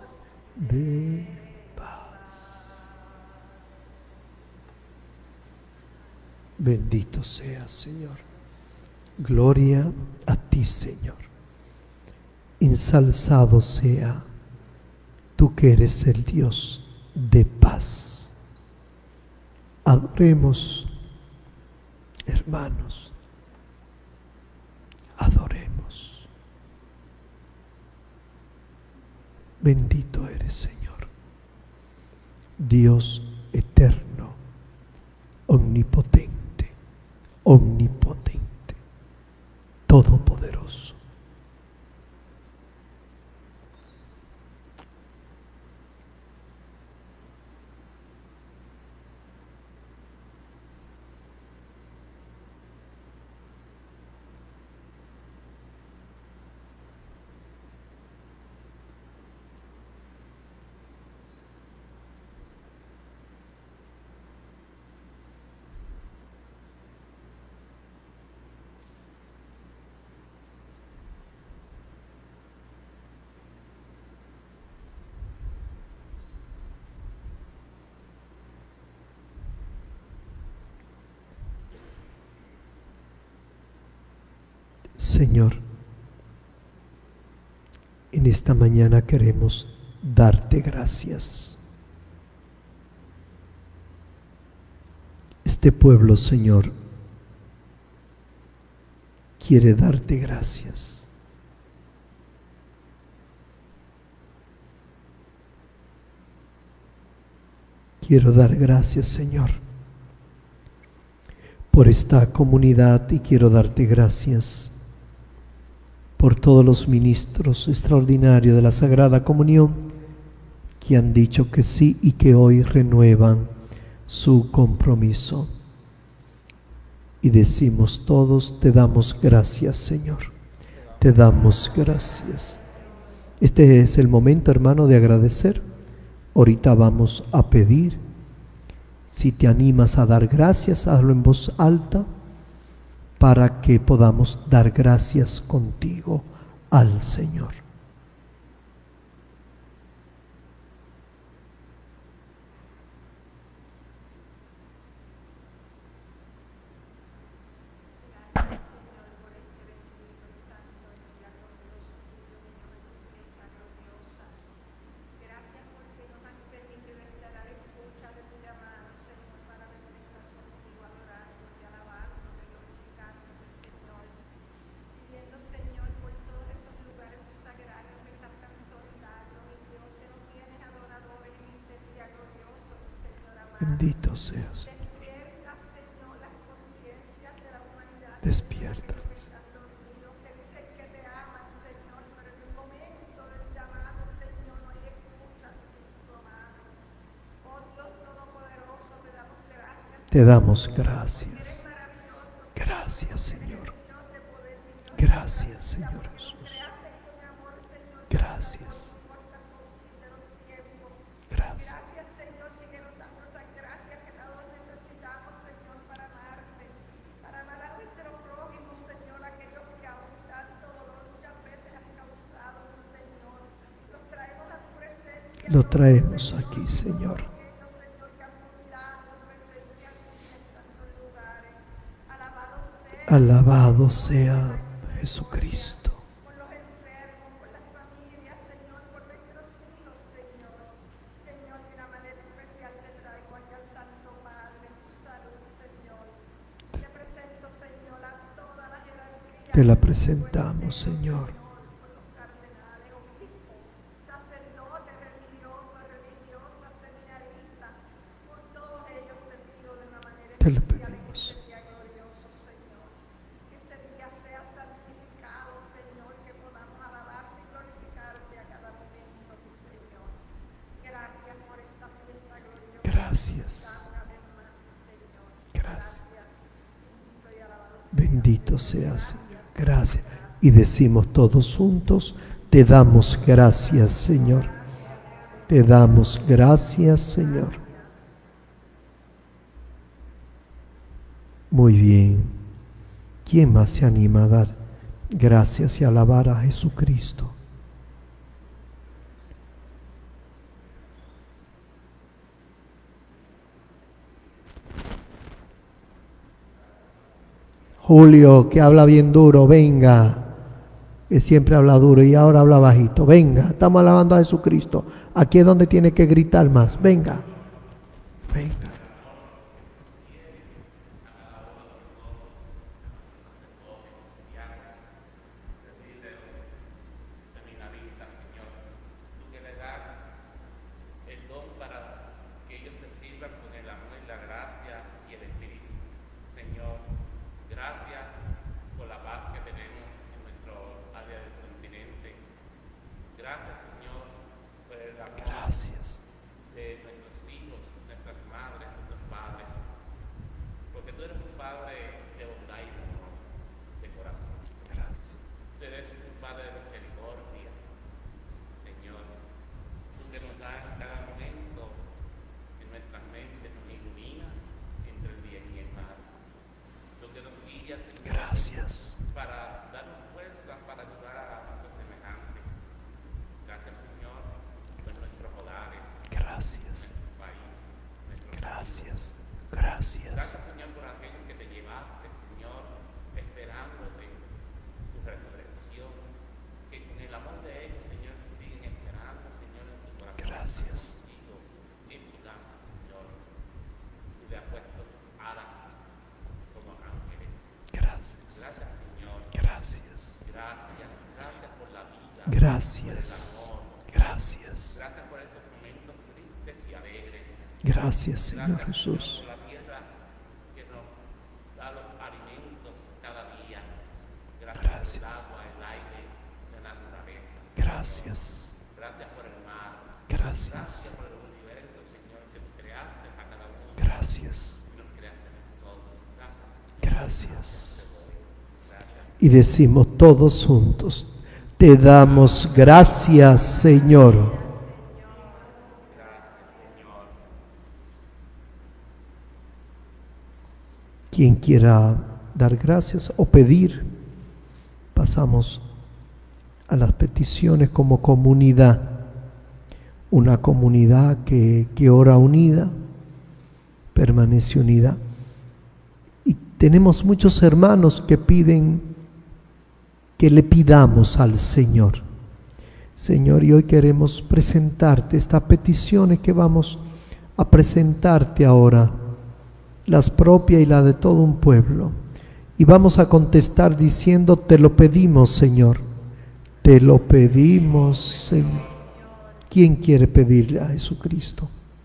de paz. Bendito seas, Señor. Gloria a ti, Señor. Ensalzado sea tú que eres el Dios de paz. Adoremos, hermanos. Adoremos. Bendito eres, Señor. Dios eterno, omnipotente, omnipotente, todopoderoso. Señor, en esta mañana queremos darte gracias. Este pueblo, Señor, quiere darte gracias. Quiero dar gracias, Señor, por esta comunidad y quiero darte gracias por todos los ministros extraordinarios de la Sagrada Comunión que han dicho que sí y que hoy renuevan su compromiso. Y decimos todos, te damos gracias, Señor. Te damos gracias. Este es el momento, hermano, de agradecer. Ahorita vamos a pedir. Si te animas a dar gracias, hazlo en voz alta, para que podamos dar gracias contigo al Señor. Bendito seas. Despierta. Te damos gracias. Gracias, Señor. Gracias, Señor Jesús. Gracias. Gracias. Lo traemos aquí, Señor. Alabado sea Jesucristo. Te la presentamos, Señor. Te lo pedimos. Gracias. Gracias. Bendito seas, Señor. Gracias. Y decimos todos juntos, te damos gracias, Señor. Te damos gracias, Señor. Muy bien. ¿Quién más se anima a dar gracias y alabar a Jesucristo? Julio, que habla bien duro, venga. Que siempre habla duro y ahora habla bajito. Venga, estamos alabando a Jesucristo. Aquí es donde tiene que gritar más. Venga. Venga. Gracias. Para darnos fuerza para ayudar a nuestros semejantes. Gracias, Señor, por nuestros hogares. Gracias. Nuestro país. Gracias. Gracias. Gracias, Señor, por aquellos que te llevaste, Señor, esperándote tu resurrección. Que con el amor de ellos, Señor, siguen esperando, Señor, en su corazón. Gracias. Contigo, en tu casa, Señor. Tú le has puesto alas como ángeles. Gracias. Gracias, Señor. Gracias. Gracias. Gracias por la vida. Gracias. Por el amor. Gracias. Gracias por estos momentos tristes y alegres. Gracias, Señor Gracias, Jesús. Señor, por la tierra que nos da los alimentos cada día. Gracias, Gracias. por el agua, el aire, la naturaleza. Gracias. Gracias por el mar. Gracias. Gracias por el universo, Señor, que tú creaste a cada uno. Gracias. Y nos creaste a nosotros. Gracias. Gracias. Y decimos todos juntos, te damos gracias, Señor. Quien quiera dar gracias o pedir, pasamos a las peticiones como comunidad. Una comunidad que ora unida, permanece unida. Y tenemos muchos hermanos que piden que le pidamos al Señor. Señor, y hoy queremos presentarte estas peticiones que vamos a presentarte ahora, las propias y las de todo un pueblo. Y vamos a contestar diciendo, te lo pedimos, Señor. Te lo pedimos, Señor. ¿Quién quiere pedirle a Jesucristo?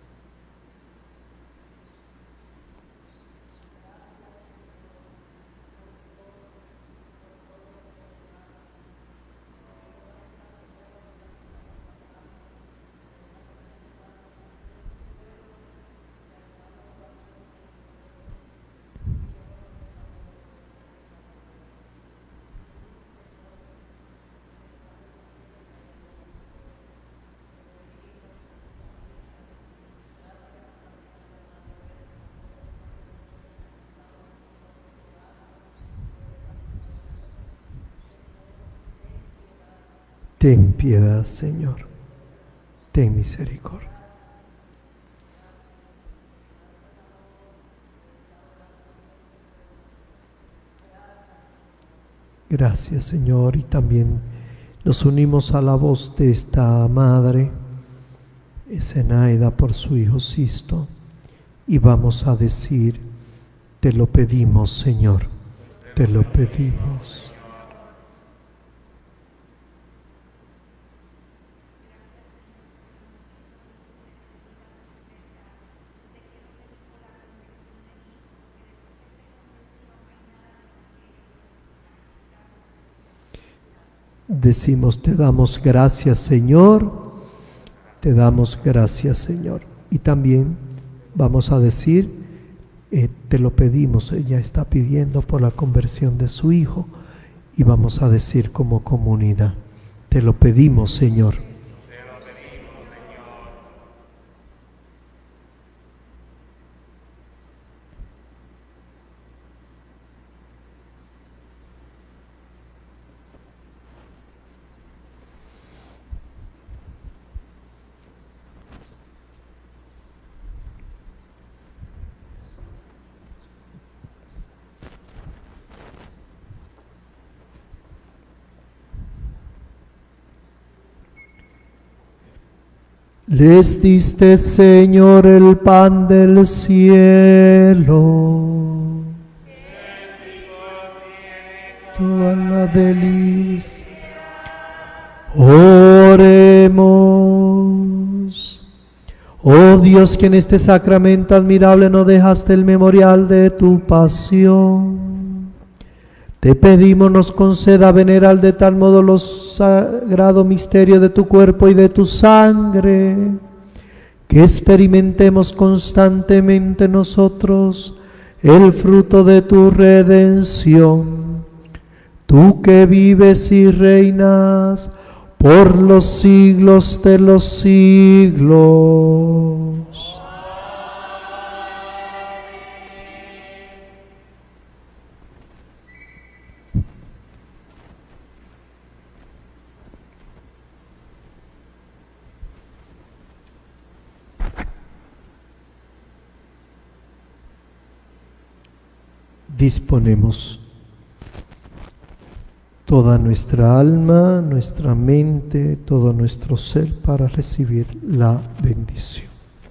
Ten piedad, Señor. Ten misericordia. Gracias, Señor, y también nos unimos a la voz de esta madre, Zenaida, por su hijo Sisto, y vamos a decir, te lo pedimos, Señor, te lo pedimos. Decimos, te damos gracias, Señor, te damos gracias, Señor. Y también vamos a decir, te lo pedimos, ella está pidiendo por la conversión de su hijo, y vamos a decir como comunidad, te lo pedimos, Señor. Les diste, Señor, el pan del cielo, toda la delicia. Oremos. Oh Dios, que en este sacramento admirable no dejaste el memorial de tu pasión, te pedimos nos conceda venerar de tal modo los sagrados misterios de tu cuerpo y de tu sangre, que experimentemos constantemente nosotros el fruto de tu redención. Tú que vives y reinas por los siglos de los siglos. Disponemos toda nuestra alma, nuestra mente, todo nuestro ser para recibir la bendición.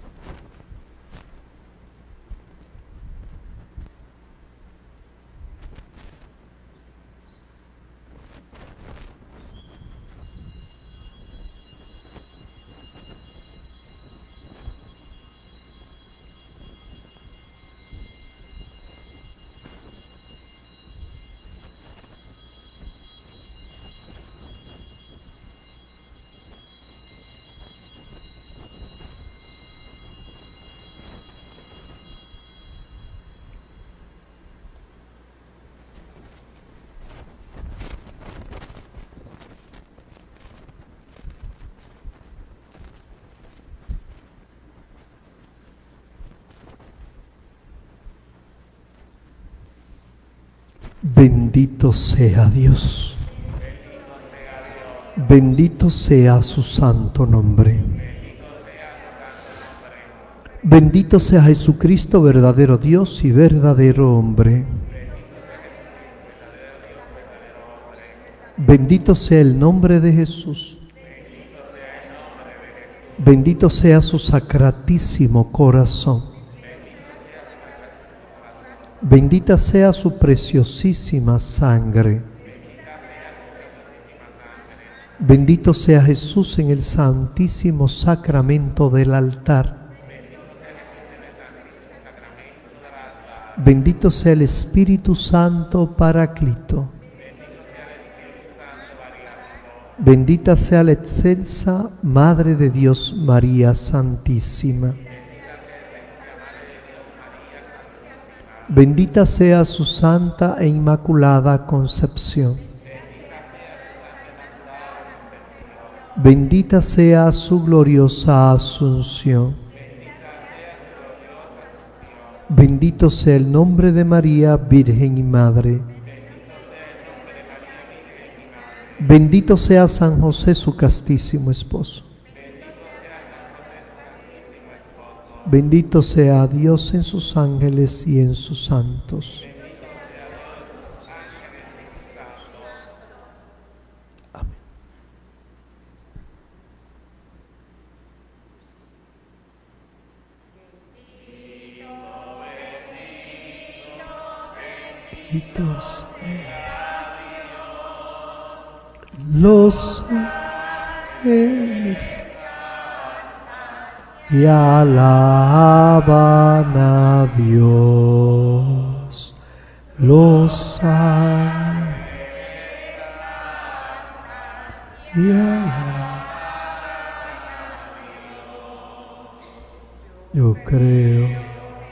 Bendito sea Dios. Bendito sea su santo nombre. Bendito sea Jesucristo, verdadero Dios y verdadero hombre. Bendito sea el nombre de Jesús. Bendito sea su sacratísimo corazón. Bendita sea su preciosísima sangre. Bendito sea Jesús en el santísimo sacramento del altar. Bendito sea el Espíritu Santo Paráclito. Bendita sea la excelsa Madre de Dios, María Santísima. Bendita sea su santa e inmaculada concepción. Bendita sea su gloriosa asunción. Bendito sea el nombre de María, Virgen y Madre. Bendito sea San José, su castísimo esposo. Bendito sea Dios en sus ángeles y en sus santos. Amén. Benditos los ángeles y alaban a Dios, los ángeles y alaban. Yo creo.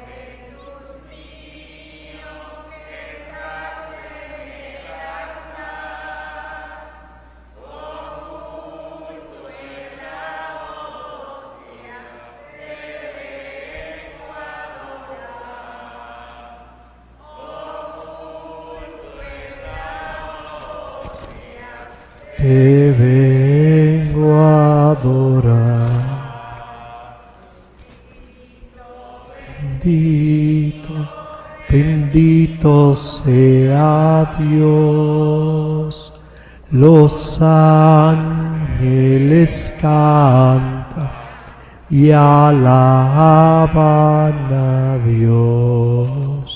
Te vengo a adorar. Bendito, bendito sea Dios. Los ángeles cantan y alaban a Dios.